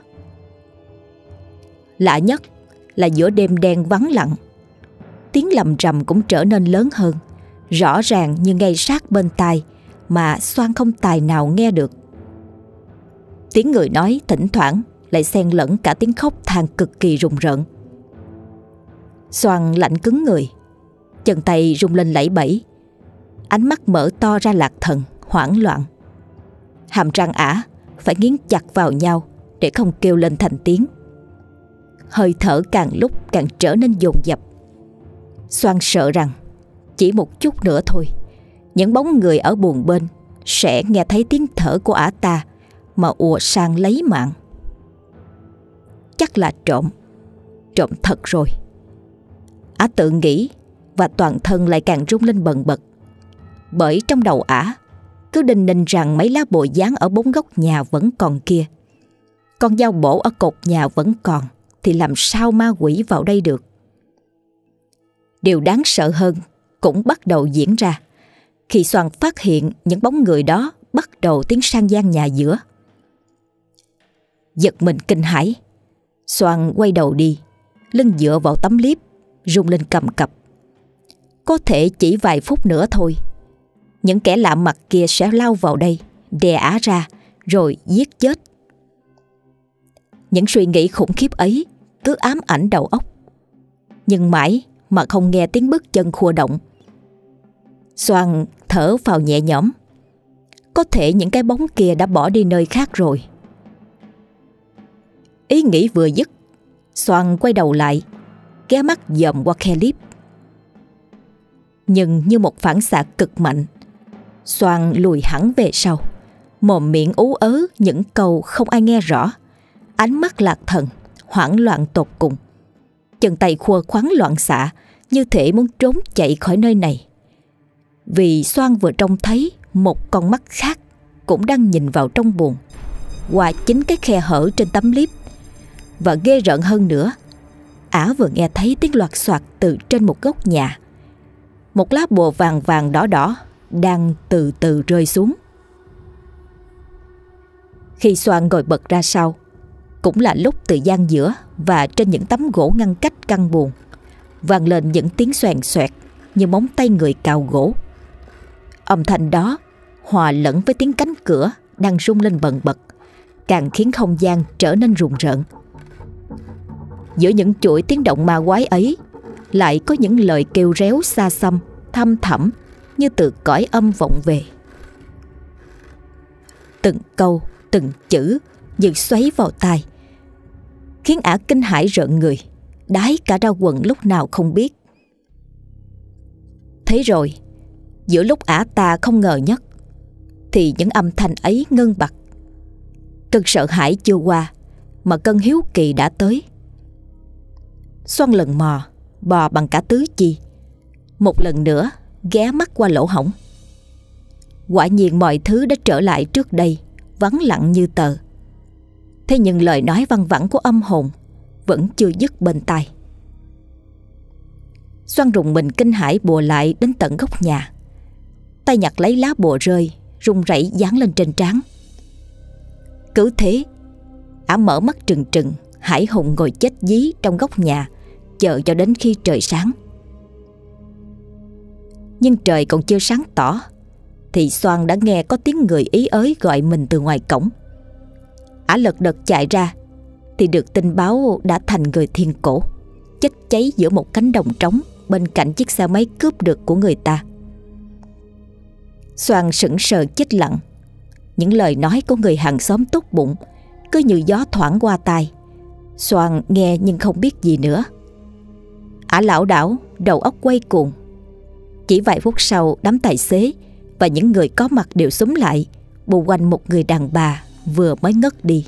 Lạ nhất là giữa đêm đen vắng lặng, tiếng lầm rầm cũng trở nên lớn hơn, rõ ràng như ngay sát bên tai mà Soan không tài nào nghe được. Tiếng người nói thỉnh thoảng lại xen lẫn cả tiếng khóc than cực kỳ rùng rợn. Soan lạnh cứng người, chân tay rung lên lẩy bẩy, ánh mắt mở to ra lạc thần, hoảng loạn. Hàm răng ả phải nghiến chặt vào nhau để không kêu lên thành tiếng. Hơi thở càng lúc càng trở nên dồn dập. Soan sợ rằng chỉ một chút nữa thôi, những bóng người ở buồng bên sẽ nghe thấy tiếng thở của ả ta mà ùa sang lấy mạng. Chắc là trộm, trộm thật rồi. Ả tự nghĩ, và toàn thân lại càng rung lên bần bật. Bởi trong đầu ả cứ đinh ninh rằng mấy lá bùa dán ở bốn góc nhà vẫn còn kia. Con dao bổ ở cột nhà vẫn còn, thì làm sao ma quỷ vào đây được. Điều đáng sợ hơn cũng bắt đầu diễn ra khi Soan phát hiện những bóng người đó bắt đầu tiến sang gian nhà giữa. Giật mình kinh hãi, Soan quay đầu đi, lưng dựa vào tấm liếp, rung lên cầm cập. Có thể chỉ vài phút nữa thôi, những kẻ lạ mặt kia sẽ lao vào đây, đè ả ra rồi giết chết. Những suy nghĩ khủng khiếp ấy cứ ám ảnh đầu óc, nhưng mãi mà không nghe tiếng bước chân khua động. Soan thở phào nhẹ nhõm, có thể những cái bóng kia đã bỏ đi nơi khác rồi. Ý nghĩ vừa dứt, Soan quay đầu lại, ghé mắt dòm qua khe liếp. Nhưng như một phản xạ cực mạnh, Soan lùi hẳn về sau, mồm miệng ú ớ những câu không ai nghe rõ, ánh mắt lạc thần, hoảng loạn tột cùng. Chân tay khua khoắn loạn xạ, như thể muốn trốn chạy khỏi nơi này. Vì Soan vừa trông thấy một con mắt khác cũng đang nhìn vào trong buồng qua chính cái khe hở trên tấm liếp. Và ghê rợn hơn nữa, ả vừa nghe thấy tiếng loạt soạt từ trên một góc nhà. Một lá bùa vàng vàng đỏ đỏ đang từ từ rơi xuống. Khi Soan ngồi bật ra sau, cũng là lúc từ gian giữa và trên những tấm gỗ ngăn cách căn buồng vang lên những tiếng xoèn xoẹt như móng tay người cào gỗ. Âm thanh đó hòa lẫn với tiếng cánh cửa đang rung lên bần bật, càng khiến không gian trở nên rùng rợn. Giữa những chuỗi tiếng động ma quái ấy lại có những lời kêu réo xa xăm, thăm thẳm như từ cõi âm vọng về. Từng câu, từng chữ như xoáy vào tai, khiến ả kinh hãi rợn người, đái cả ra quần lúc nào không biết. Thế rồi, giữa lúc ả ta không ngờ nhất, thì những âm thanh ấy ngưng bặt. Cơn sợ hãi chưa qua mà cơn hiếu kỳ đã tới. Soan lần mò bò bằng cả tứ chi, một lần nữa ghé mắt qua lỗ hổng. Quả nhiên mọi thứ đã trở lại trước đây, vắng lặng như tờ. Thế nhưng lời nói văng vẳng của âm hồn vẫn chưa dứt bên tai. Soan rùng mình kinh hãi bùa lại đến tận góc nhà, tay nhặt lấy lá bùa rơi, run rẩy dán lên trên trán. Cứ thế, ả mở mắt trừng trừng, hãi hùng ngồi chết dí trong góc nhà, chờ cho đến khi trời sáng. Nhưng trời còn chưa sáng tỏ thì Soan đã nghe có tiếng người ý ới gọi mình từ ngoài cổng. Ả lật đật chạy ra thì được tin báo đã thành người thiên cổ, chết cháy giữa một cánh đồng trống bên cạnh chiếc xe máy cướp được của người ta. Soan sững sờ chết lặng. Những lời nói của người hàng xóm tốt bụng cứ như gió thoảng qua tai. Soan nghe nhưng không biết gì nữa. Ả lảo đảo, đầu óc quay cuồng. Chỉ vài phút sau, đám tài xế và những người có mặt đều xúm lại bù quanh một người đàn bà vừa mới ngất đi.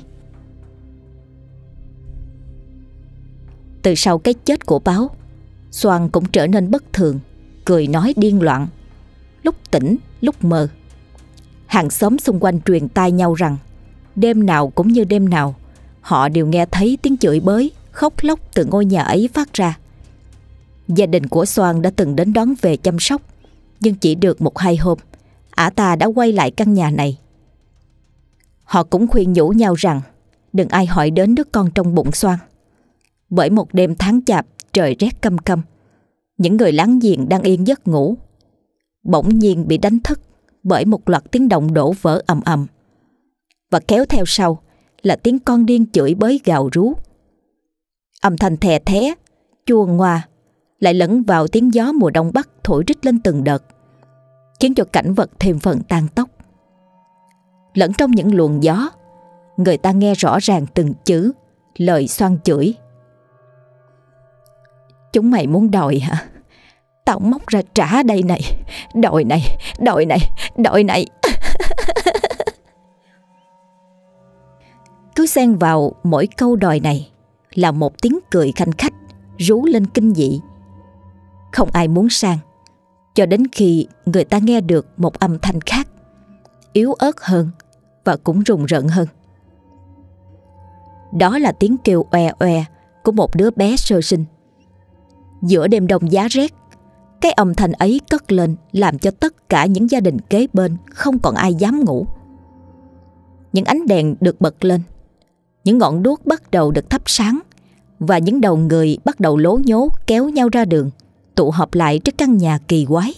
Từ sau cái chết của Báo, Soan cũng trở nên bất thường, cười nói điên loạn, lúc tỉnh lúc mơ. Hàng xóm xung quanh truyền tai nhau rằng đêm nào cũng như đêm nào, họ đều nghe thấy tiếng chửi bới, khóc lóc từ ngôi nhà ấy phát ra. Gia đình của Soan đã từng đến đón về chăm sóc, nhưng chỉ được một hai hôm, ả ta đã quay lại căn nhà này. Họ cũng khuyên nhủ nhau rằng đừng ai hỏi đến đứa con trong bụng Soan. Bởi một đêm tháng chạp, trời rét căm căm, những người láng giềng đang yên giấc ngủ bỗng nhiên bị đánh thức bởi một loạt tiếng động đổ vỡ ầm ầm, và kéo theo sau là tiếng con điên chửi bới gào rú. Âm thanh thè thé, chua ngoa lại lẫn vào tiếng gió mùa đông bắc thổi rít lên từng đợt, khiến cho cảnh vật thêm phần tàn tóc. Lẫn trong những luồng gió, người ta nghe rõ ràng từng chữ lời Soan chửi: "Chúng mày muốn đòi hả? Tao móc ra trả đây này, đòi này, đòi này, đòi này." Cứ xen vào mỗi câu đòi này là một tiếng cười khanh khách rú lên kinh dị. Không ai muốn sang, cho đến khi người ta nghe được một âm thanh khác, yếu ớt hơn và cũng rùng rợn hơn. Đó là tiếng kêu oe oe của một đứa bé sơ sinh. Giữa đêm đông giá rét, cái âm thanh ấy cất lên làm cho tất cả những gia đình kế bên không còn ai dám ngủ. Những ánh đèn được bật lên, những ngọn đuốc bắt đầu được thắp sáng, và những đầu người bắt đầu lố nhố kéo nhau ra đường, tụ họp lại trước căn nhà kỳ quái.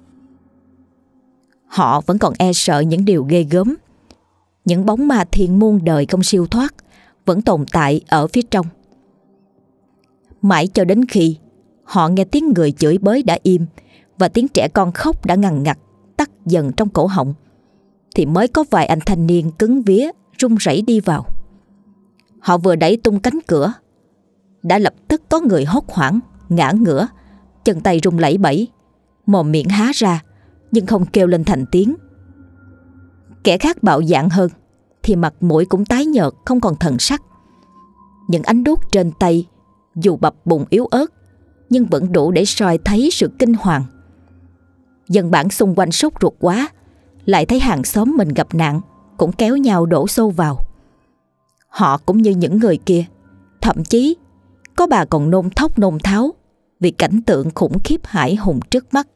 Họ vẫn còn e sợ những điều ghê gớm. Những bóng ma thiên muôn đời không siêu thoát vẫn tồn tại ở phía trong. Mãi cho đến khi họ nghe tiếng người chửi bới đã im và tiếng trẻ con khóc đã ngằn ngặt tắt dần trong cổ họng, thì mới có vài anh thanh niên cứng vía run rẩy đi vào. Họ vừa đẩy tung cánh cửa, đã lập tức có người hốt hoảng ngã ngửa, chân tay run lẩy bẩy, mồm miệng há ra nhưng không kêu lên thành tiếng. Kẻ khác bạo dạn hơn thì mặt mũi cũng tái nhợt, không còn thần sắc. Những ánh đuốc trên tay dù bập bùng yếu ớt nhưng vẫn đủ để soi thấy sự kinh hoàng. Dân bản xung quanh sốt ruột quá, lại thấy hàng xóm mình gặp nạn cũng kéo nhau đổ xô vào. Họ cũng như những người kia, thậm chí có bà còn nôn thốc nôn tháo vì cảnh tượng khủng khiếp hãi hùng trước mắt.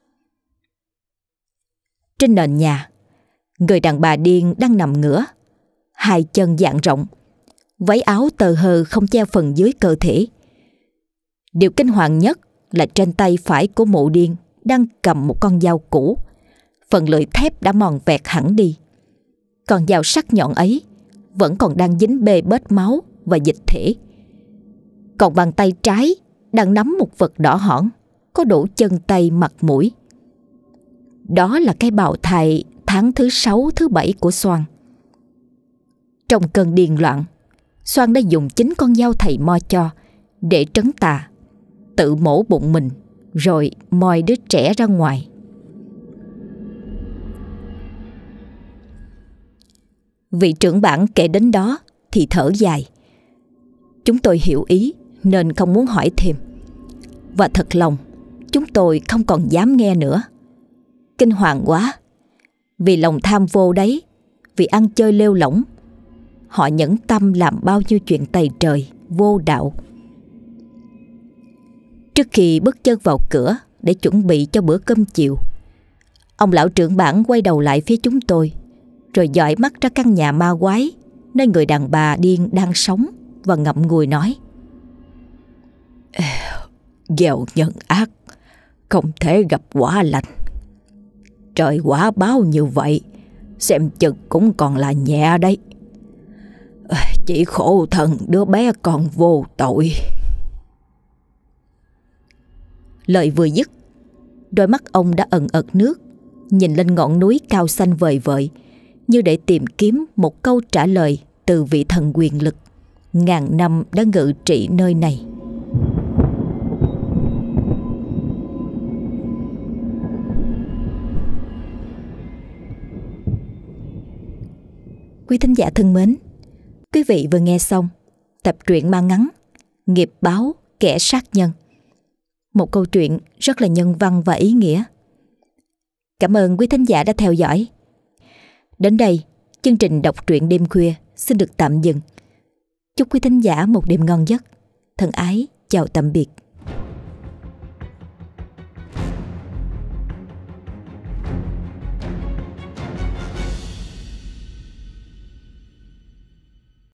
Trên nền nhà, người đàn bà điên đang nằm ngửa, hai chân dang rộng, váy áo tơ hơ không che phần dưới cơ thể. Điều kinh hoàng nhất là trên tay phải của mụ điên đang cầm một con dao cũ, phần lưỡi thép đã mòn vẹt hẳn đi. Con dao sắc nhọn ấy vẫn còn đang dính bê bết máu và dịch thể. Còn bàn tay trái đang nắm một vật đỏ hỏn, có đủ chân tay mặt mũi. Đó là cái bào thai tháng thứ sáu thứ bảy của Soan. Trong cơn điên loạn, Soan đã dùng chính con dao thầy mo cho để trấn tà, tự mổ bụng mình rồi moi đứa trẻ ra ngoài. Vị trưởng bản kể đến đó thì thở dài. Chúng tôi hiểu ý nên không muốn hỏi thêm, và thật lòng chúng tôi không còn dám nghe nữa. Kinh hoàng quá. Vì lòng tham vô đấy, vì ăn chơi lêu lỏng, họ nhẫn tâm làm bao nhiêu chuyện tày trời vô đạo. Trước khi bước chân vào cửa để chuẩn bị cho bữa cơm chiều, ông lão trưởng bản quay đầu lại phía chúng tôi, rồi dõi mắt ra căn nhà ma quái nơi người đàn bà điên đang sống, và ngậm ngùi nói: Gieo nhân ác không thể gặp quả lành. Trời quả báo như vậy, xem chừng cũng còn là nhẹ đấy. Chỉ khổ thân đứa bé còn vô tội. Lời vừa dứt, đôi mắt ông đã ẩn ẩn nước, nhìn lên ngọn núi cao xanh vời vợi, như để tìm kiếm một câu trả lời từ vị thần quyền lực ngàn năm đã ngự trị nơi này. Quý thính giả thân mến, quý vị vừa nghe xong tập truyện ma ngắn Nghiệp báo kẻ sát nhân, một câu chuyện rất là nhân văn và ý nghĩa. Cảm ơn quý thính giả đã theo dõi. Đến đây, chương trình đọc truyện đêm khuya xin được tạm dừng. Chúc quý thính giả một đêm ngon giấc. Thân ái chào tạm biệt.